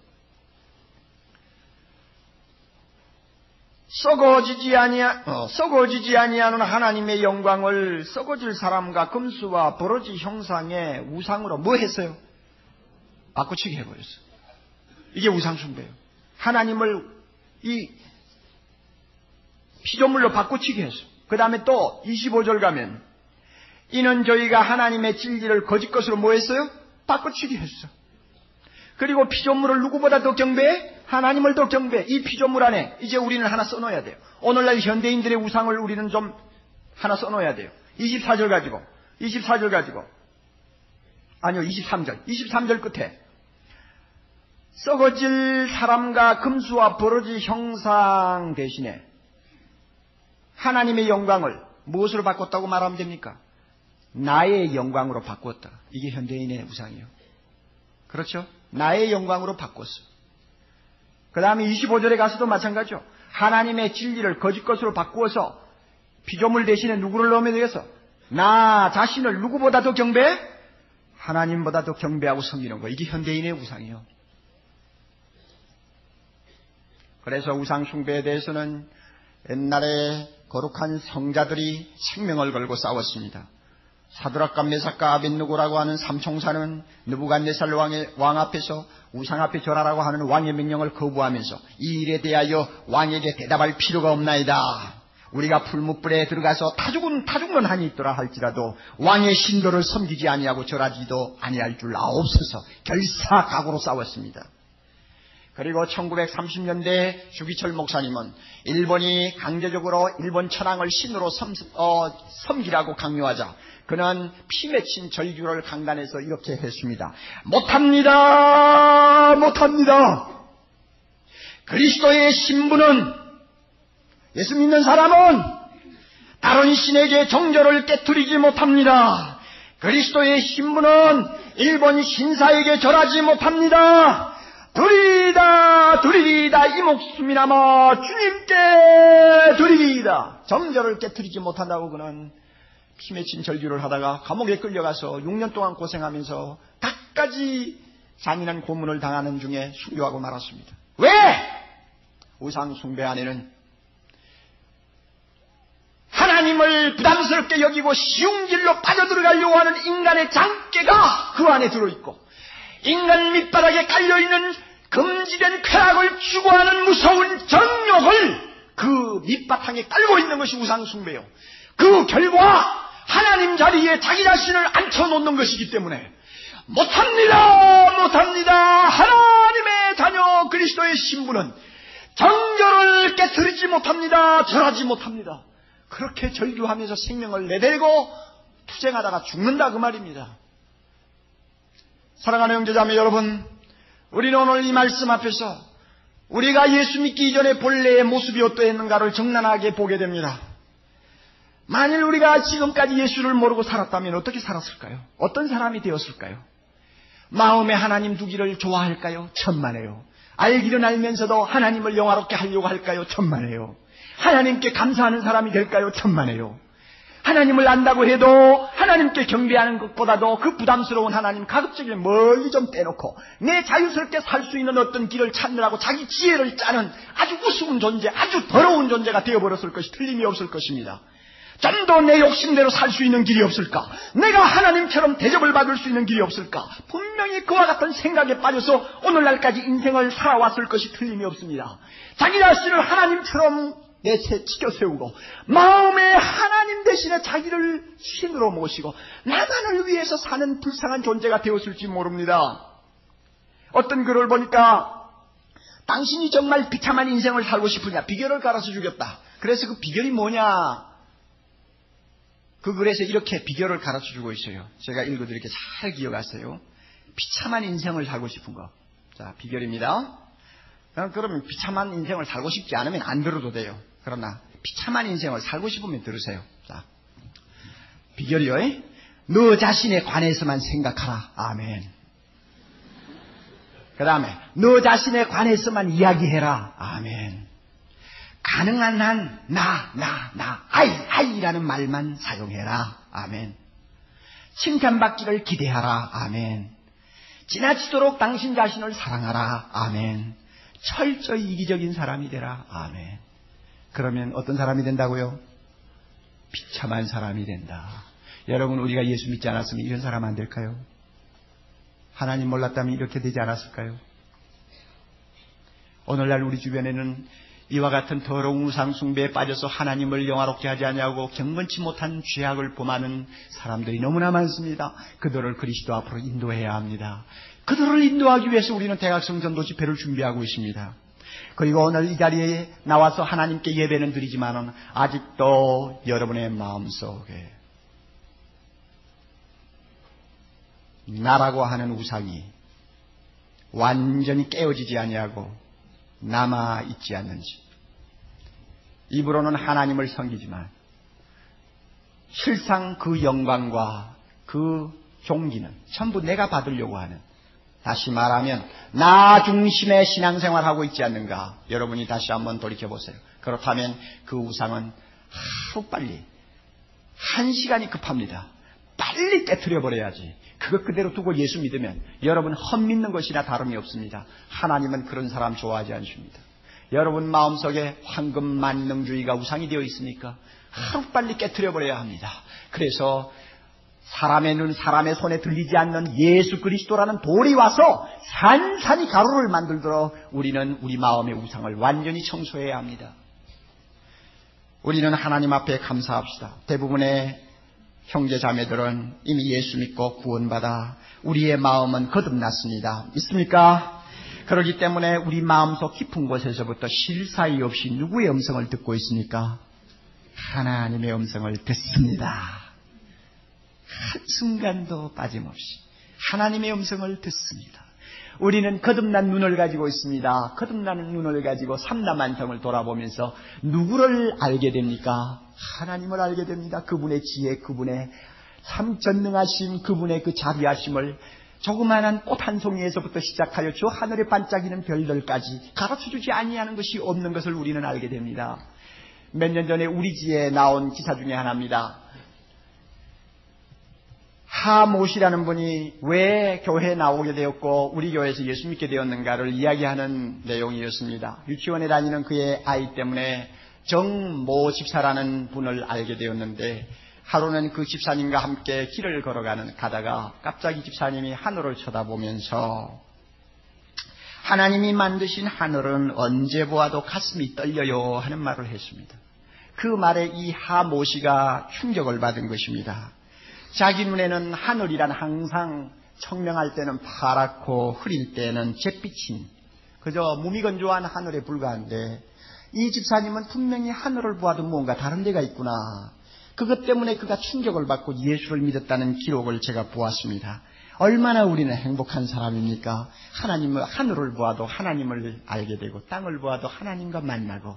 썩어지지 아니하, 어, 썩어지지 아니하는 하나님의 영광을 썩어질 사람과 금수와 버러지 형상의 우상으로 뭐 했어요? 바꾸치기 해버렸어요. 이게 우상숭배예요. 하나님을 이 피조물로 바꾸치기 했어요. 그 다음에 또 이십오 절 가면 이는 저희가 하나님의 진리를 거짓 것으로 뭐 했어요? 바꾸치기 했어. 그리고 피조물을 누구보다 더 경배해? 하나님을 더 경배해. 이 피조물 안에 이제 우리는 하나 써놓아야 돼요. 오늘날 현대인들의 우상을 우리는 좀 하나 써놓아야 돼요. 이십사 절 가지고, 이십사 절 가지고, 아니요, 이십삼 절, 이십삼 절 끝에 썩어질 사람과 금수와 버러지 형상 대신에 하나님의 영광을 무엇으로 바꿨다고 말하면 됩니까? 나의 영광으로 바꿨다. 이게 현대인의 우상이에요. 그렇죠? 나의 영광으로 바꿨어. 그 다음에 이십오 절에 가서도 마찬가지죠. 하나님의 진리를 거짓 것으로 바꾸어서 피조물 대신에 누구를 넣으면 되겠어? 나 자신을 누구보다 더 경배해? 하나님보다 더 경배하고 섬기는 거. 이게 현대인의 우상이에요. 그래서 우상 숭배에 대해서는 옛날에 거룩한 성자들이 생명을 걸고 싸웠습니다. 사드락과 메삭과 아벳느고라고 하는 삼총사는 느부갓네살 왕의 왕 앞에서 우상 앞에 절하라고 하는 왕의 명령을 거부하면서 이 일에 대하여 왕에게 대답할 필요가 없나이다. 우리가 풀무불에 들어가서 타죽은 타죽는 한이 있더라 할지라도 왕의 신도를 섬기지 아니하고 절하지도 아니할 줄 아옵소서. 결사각오로 싸웠습니다. 그리고 천구백삼십 년대 주기철 목사님은 일본이 강제적으로 일본 천황을 신으로 섬, 어, 섬기라고 강요하자 그는 피 맺힌 절규를 강단에서 이렇게 했습니다. 못합니다. 못합니다. 그리스도의 신분은, 예수 믿는 사람은 다른 신에게 정절을 깨뜨리지 못합니다. 그리스도의 신분은 일본 신사에게 절하지 못합니다. 드리다 드리다 이 목숨이나마 주님께 드리리이다. 정절을 깨뜨리지 못한다고 그는 피 맺힌 절규를 하다가 감옥에 끌려가서 육 년 동안 고생하면서 갖가지 잔인한 고문을 당하는 중에 순교하고 말았습니다. 왜? 우상 숭배 안에는 하나님을 부담스럽게 여기고 쉬운 길로 빠져들어가려고 하는 인간의 장깨가 그 안에 들어있고 인간 밑바닥에 깔려있는 금지된 쾌락을 추구하는 무서운 정욕을 그 밑바탕에 깔고 있는 것이 우상 숭배요. 그 결과 하나님 자리에 자기 자신을 앉혀놓는 것이기 때문에 못합니다. 못합니다. 하나님의 자녀 그리스도의 신분은 정절을 깨뜨리지 못합니다. 절하지 못합니다. 그렇게 절규하면서 생명을 내대고 투쟁하다가 죽는다 그 말입니다. 사랑하는 형제자매 여러분, 우리는 오늘 이 말씀 앞에서 우리가 예수 믿기 이전의 본래의 모습이 어떠했는가를 적나라하게 보게 됩니다. 만일 우리가 지금까지 예수를 모르고 살았다면 어떻게 살았을까요? 어떤 사람이 되었을까요? 마음에 하나님 두기를 좋아할까요? 천만에요. 알기는 알면서도 하나님을 영화롭게 하려고 할까요? 천만에요. 하나님께 감사하는 사람이 될까요? 천만에요. 하나님을 안다고 해도 하나님께 경배하는 것보다도 그 부담스러운 하나님 가급적이게 멀리 좀 떼놓고 내 자유스럽게 살 수 있는 어떤 길을 찾느라고 자기 지혜를 짜는 아주 우스운 존재, 아주 더러운 존재가 되어버렸을 것이 틀림이 없을 것입니다. 좀 더 내 욕심대로 살 수 있는 길이 없을까? 내가 하나님처럼 대접을 받을 수 있는 길이 없을까? 분명히 그와 같은 생각에 빠져서 오늘날까지 인생을 살아왔을 것이 틀림이 없습니다. 자기 자신을 하나님처럼 내세 치켜 세우고 마음에 하나님 대신에 자기를 신으로 모시고 나만을 위해서 사는 불쌍한 존재가 되었을지 모릅니다. 어떤 글을 보니까 당신이 정말 비참한 인생을 살고 싶으냐 비결을 가르쳐 주겠다. 그래서 그 비결이 뭐냐? 그 글에서 이렇게 비결을 가르쳐 주고 있어요. 제가 읽어드릴게요. 잘 기억하세요. 비참한 인생을 살고 싶은 거. 자, 비결입니다. 그러면 비참한 인생을 살고 싶지 않으면 안 들어도 돼요. 그러나 비참한 인생을 살고 싶으면 들으세요. 자, 비결이요. 너 자신에 관해서만 생각하라. 아멘. 그 다음에 너 자신에 관해서만 이야기해라. 아멘. 가능한 한 나, 나, 나, 아이, 아이라는 말만 사용해라. 아멘. 칭찬받기를 기대하라. 아멘. 지나치도록 당신 자신을 사랑하라. 아멘. 철저히 이기적인 사람이 되라. 아멘. 그러면 어떤 사람이 된다고요? 비참한 사람이 된다. 여러분, 우리가 예수 믿지 않았으면 이런 사람 안 될까요? 하나님 몰랐다면 이렇게 되지 않았을까요? 오늘날 우리 주변에는 이와 같은 더러운 우상 숭배에 빠져서 하나님을 영화롭게 하지 아니하고 경건치 못한 죄악을 범하는 사람들이 너무나 많습니다. 그들을 그리스도 앞으로 인도해야 합니다. 그들을 인도하기 위해서 우리는 대각성 전도 집회를 준비하고 있습니다. 그리고 오늘 이 자리에 나와서 하나님께 예배는 드리지만은 아직도 여러분의 마음속에 나라고 하는 우상이 완전히 깨어지지 아니하고 남아있지 않는지, 입으로는 하나님을 섬기지만 실상 그 영광과 그 존귀는 전부 내가 받으려고 하는, 다시 말하면 나 중심의 신앙생활하고 있지 않는가? 여러분이 다시 한번 돌이켜보세요. 그렇다면 그 우상은 하루빨리, 한 시간이 급합니다. 빨리 깨트려버려야지. 그것 그대로 두고 예수 믿으면 여러분 헛믿는 것이나 다름이 없습니다. 하나님은 그런 사람 좋아하지 않습니다. 여러분 마음속에 황금 만능주의가 우상이 되어 있습니까? 하루빨리 깨트려버려야 합니다. 그래서 사람의 눈, 사람의 손에 들리지 않는 예수 그리스도라는 돌이 와서 산산이 가루를 만들도록 우리는 우리 마음의 우상을 완전히 청소해야 합니다. 우리는 하나님 앞에 감사합시다. 대부분의 형제 자매들은 이미 예수 믿고 구원받아 우리의 마음은 거듭났습니다. 믿습니까? 그렇기 때문에 우리 마음속 깊은 곳에서부터 쉴 사이 없이 누구의 음성을 듣고 있습니까? 하나님의 음성을 듣습니다. 한순간도 빠짐없이 하나님의 음성을 듣습니다. 우리는 거듭난 눈을 가지고 있습니다. 거듭난 눈을 가지고 삼라만성을 돌아보면서 누구를 알게 됩니까? 하나님을 알게 됩니다. 그분의 지혜, 그분의 참 전능하심, 그분의 그 자비하심을 조그마한 꽃 한 송이에서부터 시작하여 저 하늘에 반짝이는 별들까지 가르쳐주지 아니하는 것이 없는 것을 우리는 알게 됩니다. 몇 년 전에 우리 지에 나온 기사 중에 하나입니다. 하못이라는 분이 왜 교회에 나오게 되었고 우리 교회에서 예수 믿게 되었는가를 이야기하는 내용이었습니다. 유치원에 다니는 그의 아이 때문에 정모 집사라는 분을 알게 되었는데, 하루는 그 집사님과 함께 길을 걸어가는 가다가 갑자기 집사님이 하늘을 쳐다보면서 하나님이 만드신 하늘은 언제 보아도 가슴이 떨려요 하는 말을 했습니다. 그 말에 이 하모시가 충격을 받은 것입니다. 자기 눈에는 하늘이란 항상 청명할 때는 파랗고 흐릴 때는 잿빛인 그저 무미건조한 하늘에 불과한데, 이 집사님은 분명히 하늘을 보아도 뭔가 다른 데가 있구나. 그것 때문에 그가 충격을 받고 예수를 믿었다는 기록을 제가 보았습니다. 얼마나 우리는 행복한 사람입니까? 하나님을, 하늘을 보아도 하나님을 알게 되고 땅을 보아도 하나님과 만나고.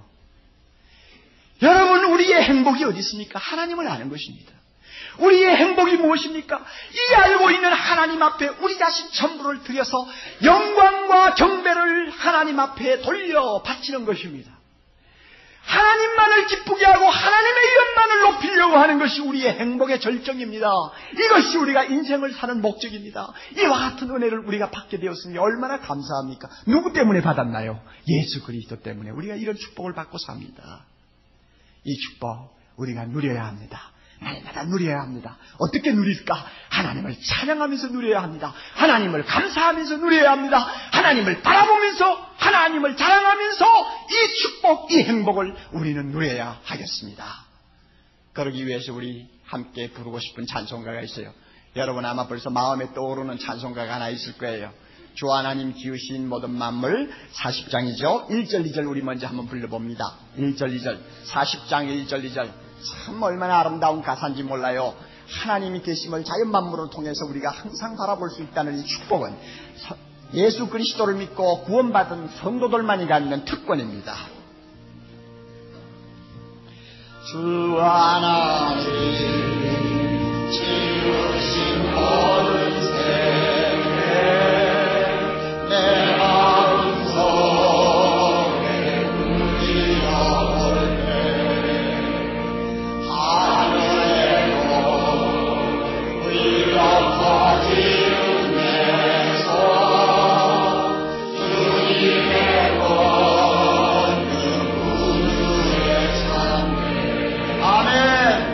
여러분, 우리의 행복이 어디 있습니까? 하나님을 아는 것입니다. 우리의 행복이 무엇입니까? 이 알고 있는 하나님 앞에 우리 자신 전부를 들여서 영광과 경배를 하나님 앞에 돌려 바치는 것입니다. 하나님만을 기쁘게 하고 하나님의 이름만을 높이려고 하는 것이 우리의 행복의 절정입니다. 이것이 우리가 인생을 사는 목적입니다. 이와 같은 은혜를 우리가 받게 되었으니 얼마나 감사합니까? 누구 때문에 받았나요? 예수 그리스도 때문에 우리가 이런 축복을 받고 삽니다. 이 축복 우리가 누려야 합니다. 날마다 누려야 합니다. 어떻게 누릴까? 하나님을 찬양하면서 누려야 합니다. 하나님을 감사하면서 누려야 합니다. 하나님을 바라보면서 하나님을 자랑하면서 이 축복, 이 행복을 우리는 누려야 하겠습니다. 그러기 위해서 우리 함께 부르고 싶은 찬송가가 있어요. 여러분 아마 벌써 마음에 떠오르는 찬송가가 하나 있을 거예요. 주 하나님 지으신 모든 만물 사십 장이죠. 일 절 이 절 우리 먼저 한번 불러봅니다. 일 절 이 절 사십 장 일 절 이 절 참 얼마나 아름다운 가사인지 몰라요. 하나님이 계심을 자연 만물을 통해서 우리가 항상 바라볼 수 있다는 이 축복은 예수 그리스도를 믿고 구원받은 성도들만이 갖는 특권입니다. 주 하나님 지으신 모든 세계 내 마음 속에 누리어볼 아멘.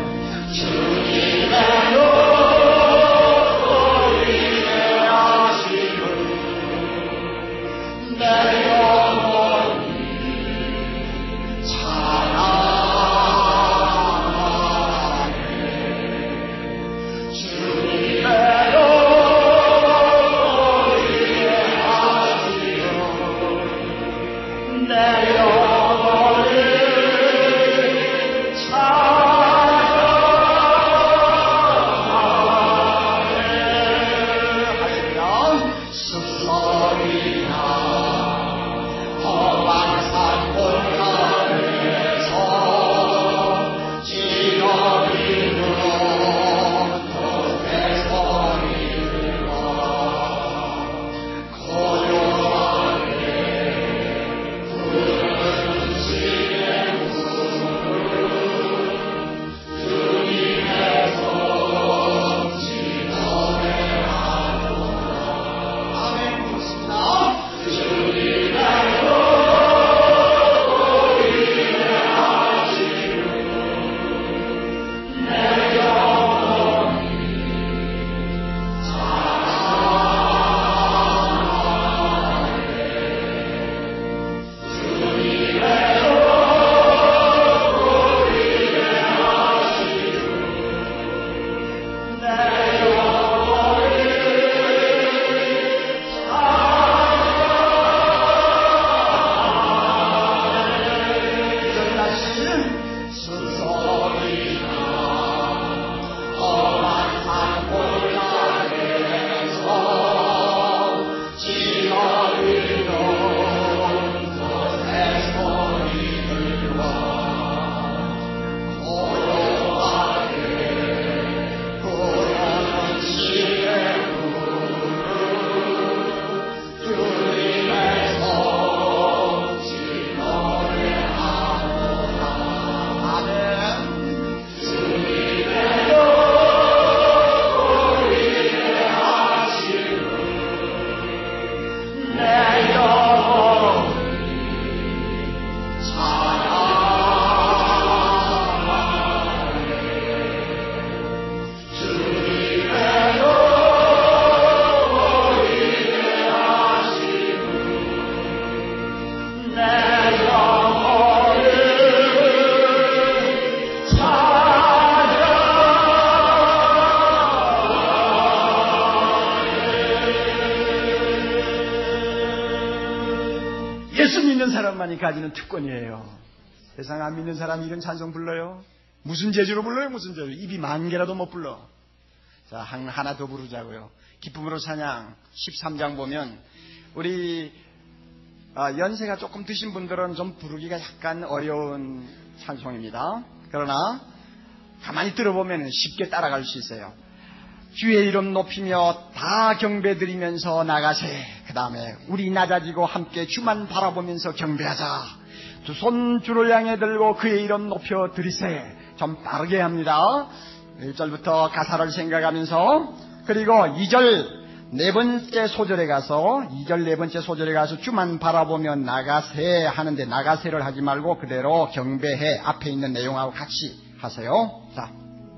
하나님 가지는 특권이에요. 세상 안 믿는 사람이 이런 찬송 불러요? 무슨 재주로 불러요? 무슨 재주? 입이 만 개라도 못 불러. 자, 하나 더 부르자고요. 기쁨으로 찬양 십삼 장 보면 우리 아, 연세가 조금 드신 분들은 좀 부르기가 약간 어려운 찬송입니다. 그러나 가만히 들어보면 쉽게 따라갈 수 있어요. 주의 이름 높이며 다 경배드리면서 나가세. 그 다음에 우리 낮아지고 함께 주만 바라보면서 경배하자. 두 손 주를 향해 들고 그의 이름 높여 드리세. 좀 빠르게 합니다. 일 절부터 가사를 생각하면서, 그리고 이 절 네 번째 소절에 가서 이 절 네 번째 소절에 가서 주만 바라보며 나가세 하는데 나가세를 하지 말고 그대로 경배해 앞에 있는 내용하고 같이 하세요. 자,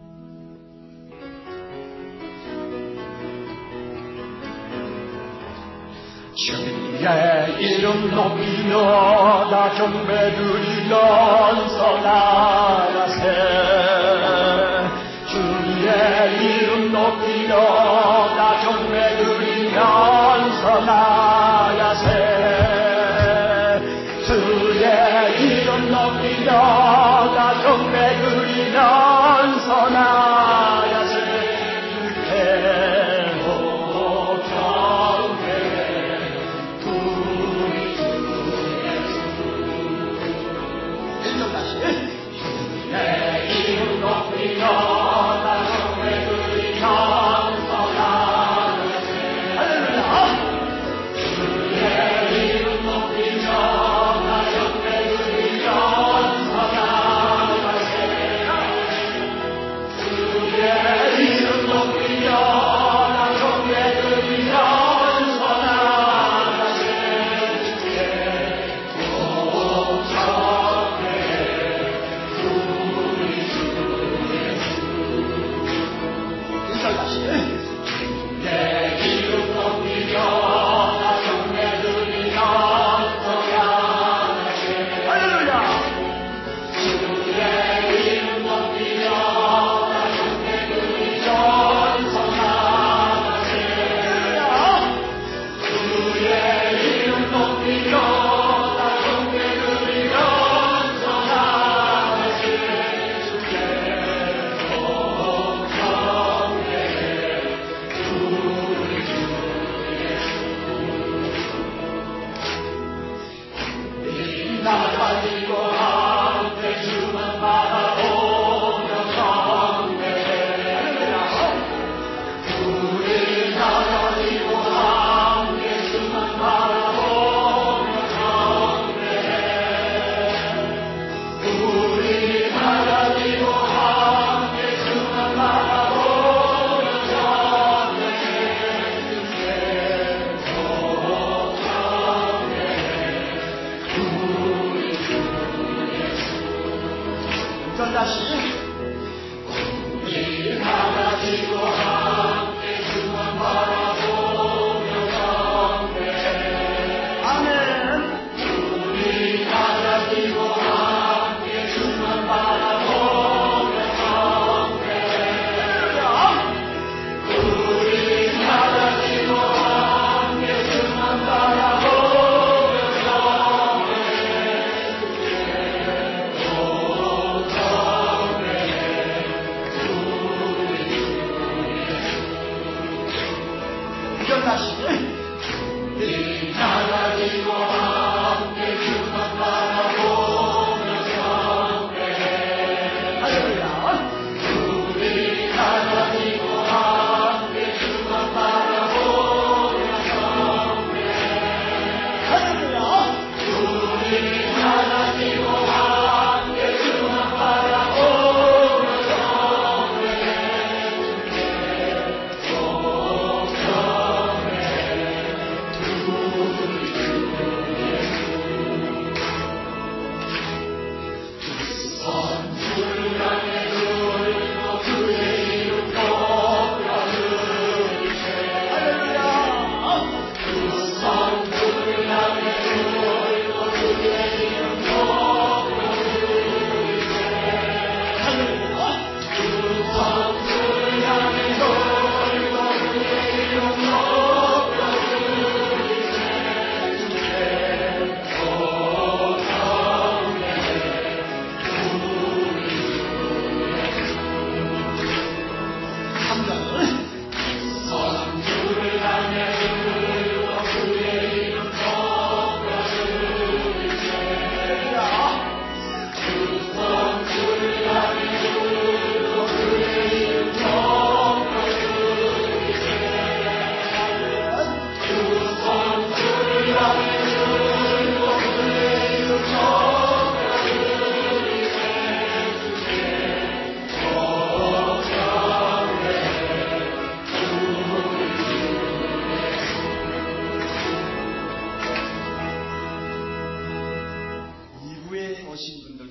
주의 이름 높이며 다 경배드리면서 나가세. 주의 이름 높이며 다 경배드리면서 나가세. 주의 이름 높이며 다 경배드리면서 나가세. 주께로 경배해 우리 주 예수. 일 절 다시. 주의 이름 높이며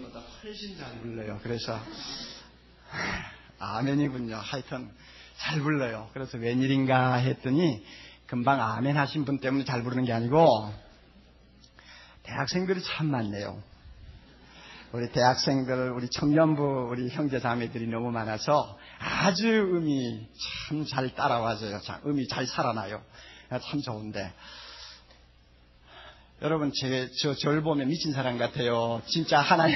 저보다 훨씬 잘 불러요. 그래서 아멘이군요. 하여튼 잘 불러요. 그래서 웬일인가 했더니 금방 아멘 하신 분 때문에 잘 부르는 게 아니고 대학생들이 참 많네요. 우리 대학생들, 우리 청년부, 우리 형제 자매들이 너무 많아서 아주 음이 참 잘 따라와줘요. 음이 잘 살아나요. 참 좋은데 여러분 제, 저, 저를 보면 미친 사람 같아요. 진짜 하나님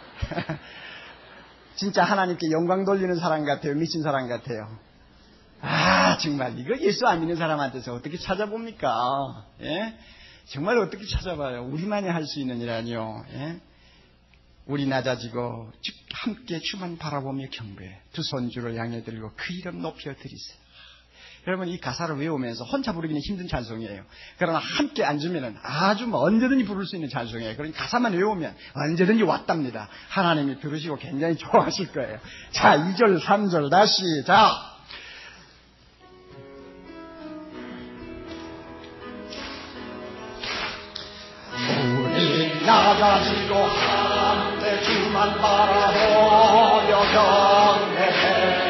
진짜 하나님께 영광 돌리는 사람 같아요. 미친 사람 같아요. 아 정말 이거 예수 안 믿는 사람한테서 어떻게 찾아봅니까? 예? 정말 어떻게 찾아봐요? 우리만이 할 수 있는 일 아니요. 예? 우리 낮아지고 함께 주만 바라보며 경배해 두 손주를 향해 들고 그 이름 높여 드리세요. 여러분 이 가사를 외우면서 혼자 부르기는 힘든 찬송이에요. 그러나 함께 앉으면 아주 뭐 언제든지 부를 수 있는 찬송이에요. 그러니까 가사만 외우면 언제든지 왔답니다. 하나님이 들으시고 굉장히 좋아하실 거예요. 자 이 절 삼 절 다시 자 우리 낮아지고 함께 주만 바라보며 경배해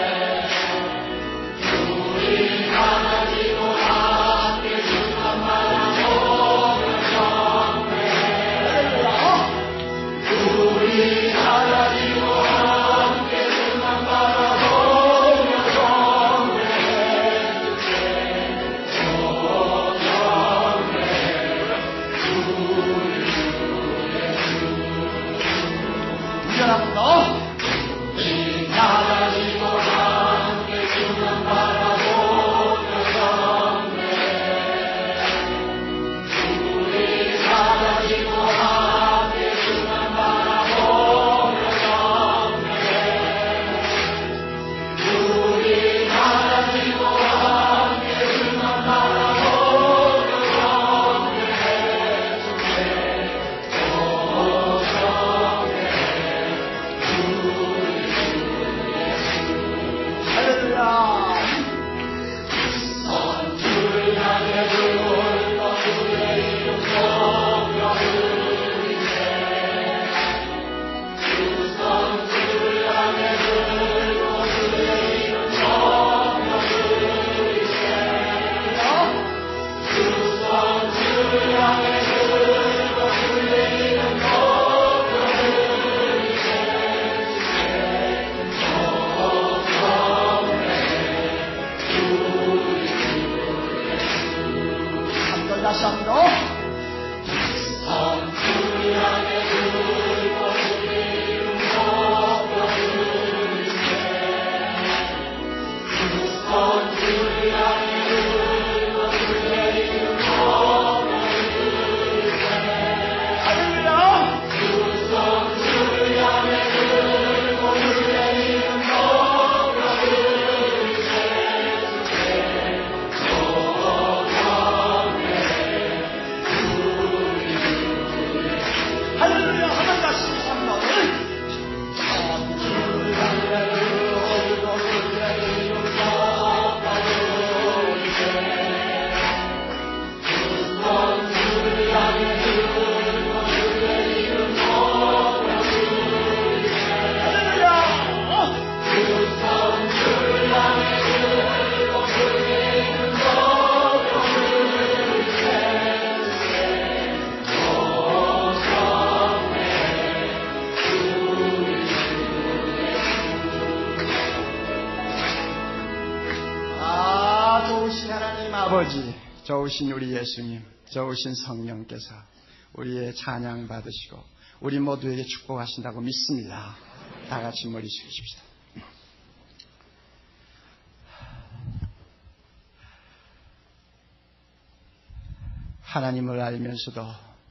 좋으신 우리 예수님, 좋으신 성령께서 우리의 찬양 받으시고 우리 모두에게 축복하신다고 믿습니다. 다 같이 머리 숙이십시다. 하나님을 알면서도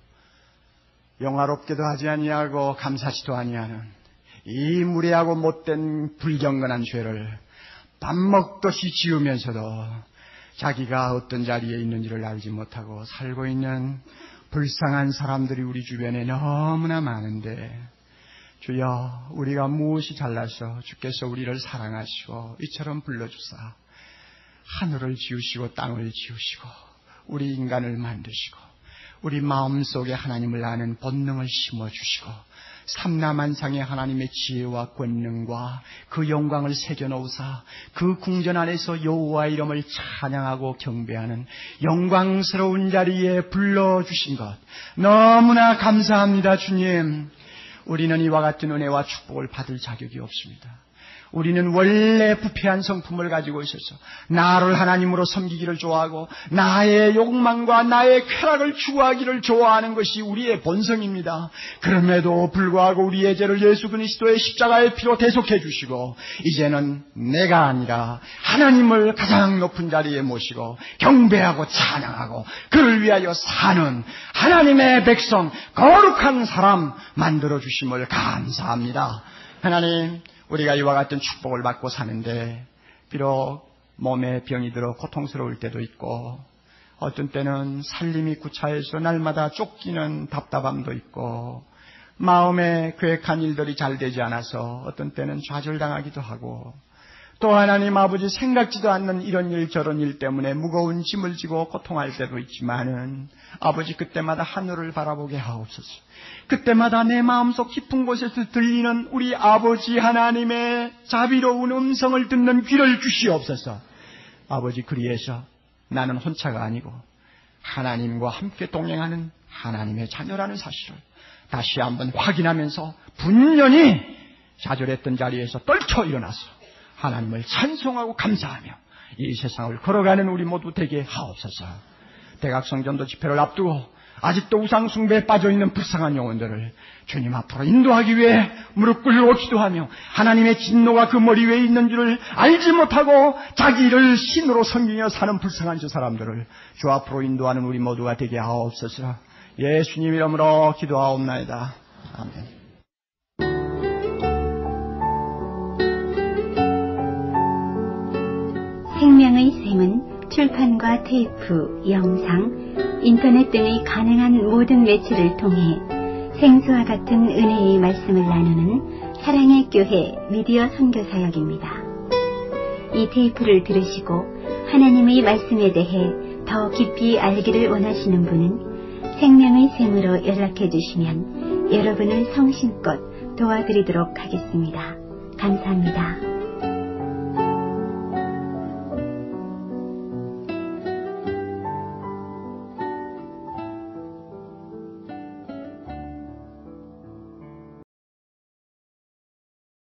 영화롭게도 하지 아니하고 감사치도 아니하는 이 무례하고 못된 불경건한 죄를 밥 먹듯이 지으면서도 자기가 어떤 자리에 있는지를 알지 못하고 살고 있는 불쌍한 사람들이 우리 주변에 너무나 많은데 주여 우리가 무엇이 잘나서 주께서 우리를 사랑하시고 이처럼 불러주사 하늘을 지으시고 땅을 지으시고 우리 인간을 만드시고 우리 마음속에 하나님을 아는 본능을 심어주시고 삼라만상의 하나님의 지혜와 권능과 그 영광을 새겨놓으사 그 궁전 안에서 여호와 이름을 찬양하고 경배하는 영광스러운 자리에 불러주신 것 너무나 감사합니다. 주님, 우리는 이와 같은 은혜와 축복을 받을 자격이 없습니다. 우리는 원래 부패한 성품을 가지고 있어서 나를 하나님으로 섬기기를 좋아하고 나의 욕망과 나의 쾌락을 추구하기를 좋아하는 것이 우리의 본성입니다. 그럼에도 불구하고 우리의 죄를 예수 그리스도의 십자가의 피로 대속해 주시고 이제는 내가 아니라 하나님을 가장 높은 자리에 모시고 경배하고 찬양하고 그를 위하여 사는 하나님의 백성, 거룩한 사람 만들어 주심을 감사합니다. 하나님, 우리가 이와 같은 축복을 받고 사는데 비록 몸에 병이 들어 고통스러울 때도 있고 어떤 때는 살림이 구차해서 날마다 쫓기는 답답함도 있고 마음에 계획한 일들이 잘 되지 않아서 어떤 때는 좌절당하기도 하고 또 하나님 아버지 생각지도 않는 이런 일 저런 일 때문에 무거운 짐을 지고 고통할 때도 있지만은 아버지 그때마다 하늘을 바라보게 하옵소서. 그때마다 내 마음속 깊은 곳에서 들리는 우리 아버지 하나님의 자비로운 음성을 듣는 귀를 주시옵소서. 아버지, 그리해서 나는 혼자가 아니고 하나님과 함께 동행하는 하나님의 자녀라는 사실을 다시 한번 확인하면서 분연히 좌절했던 자리에서 떨쳐 일어나서 하나님을 찬송하고 감사하며 이 세상을 걸어가는 우리 모두 되게 하옵소서. 대각성전도 집회를 앞두고 아직도 우상숭배에 빠져있는 불쌍한 영혼들을 주님 앞으로 인도하기 위해 무릎 꿇고 기도하며 하나님의 진노가 그 머리 위에 있는 줄을 알지 못하고 자기를 신으로 섬기며 사는 불쌍한 저 사람들을 주 앞으로 인도하는 우리 모두가 되게 하옵소서. 예수님 이름으로 기도하옵나이다. 아멘. 생명의 샘은 출판과 테이프, 영상, 인터넷 등의 가능한 모든 매체를 통해 생수와 같은 은혜의 말씀을 나누는 사랑의 교회 미디어 선교사역입니다. 이 테이프를 들으시고 하나님의 말씀에 대해 더 깊이 알기를 원하시는 분은 생명의 샘으로 연락해 주시면 여러분을 성심껏 도와드리도록 하겠습니다. 감사합니다.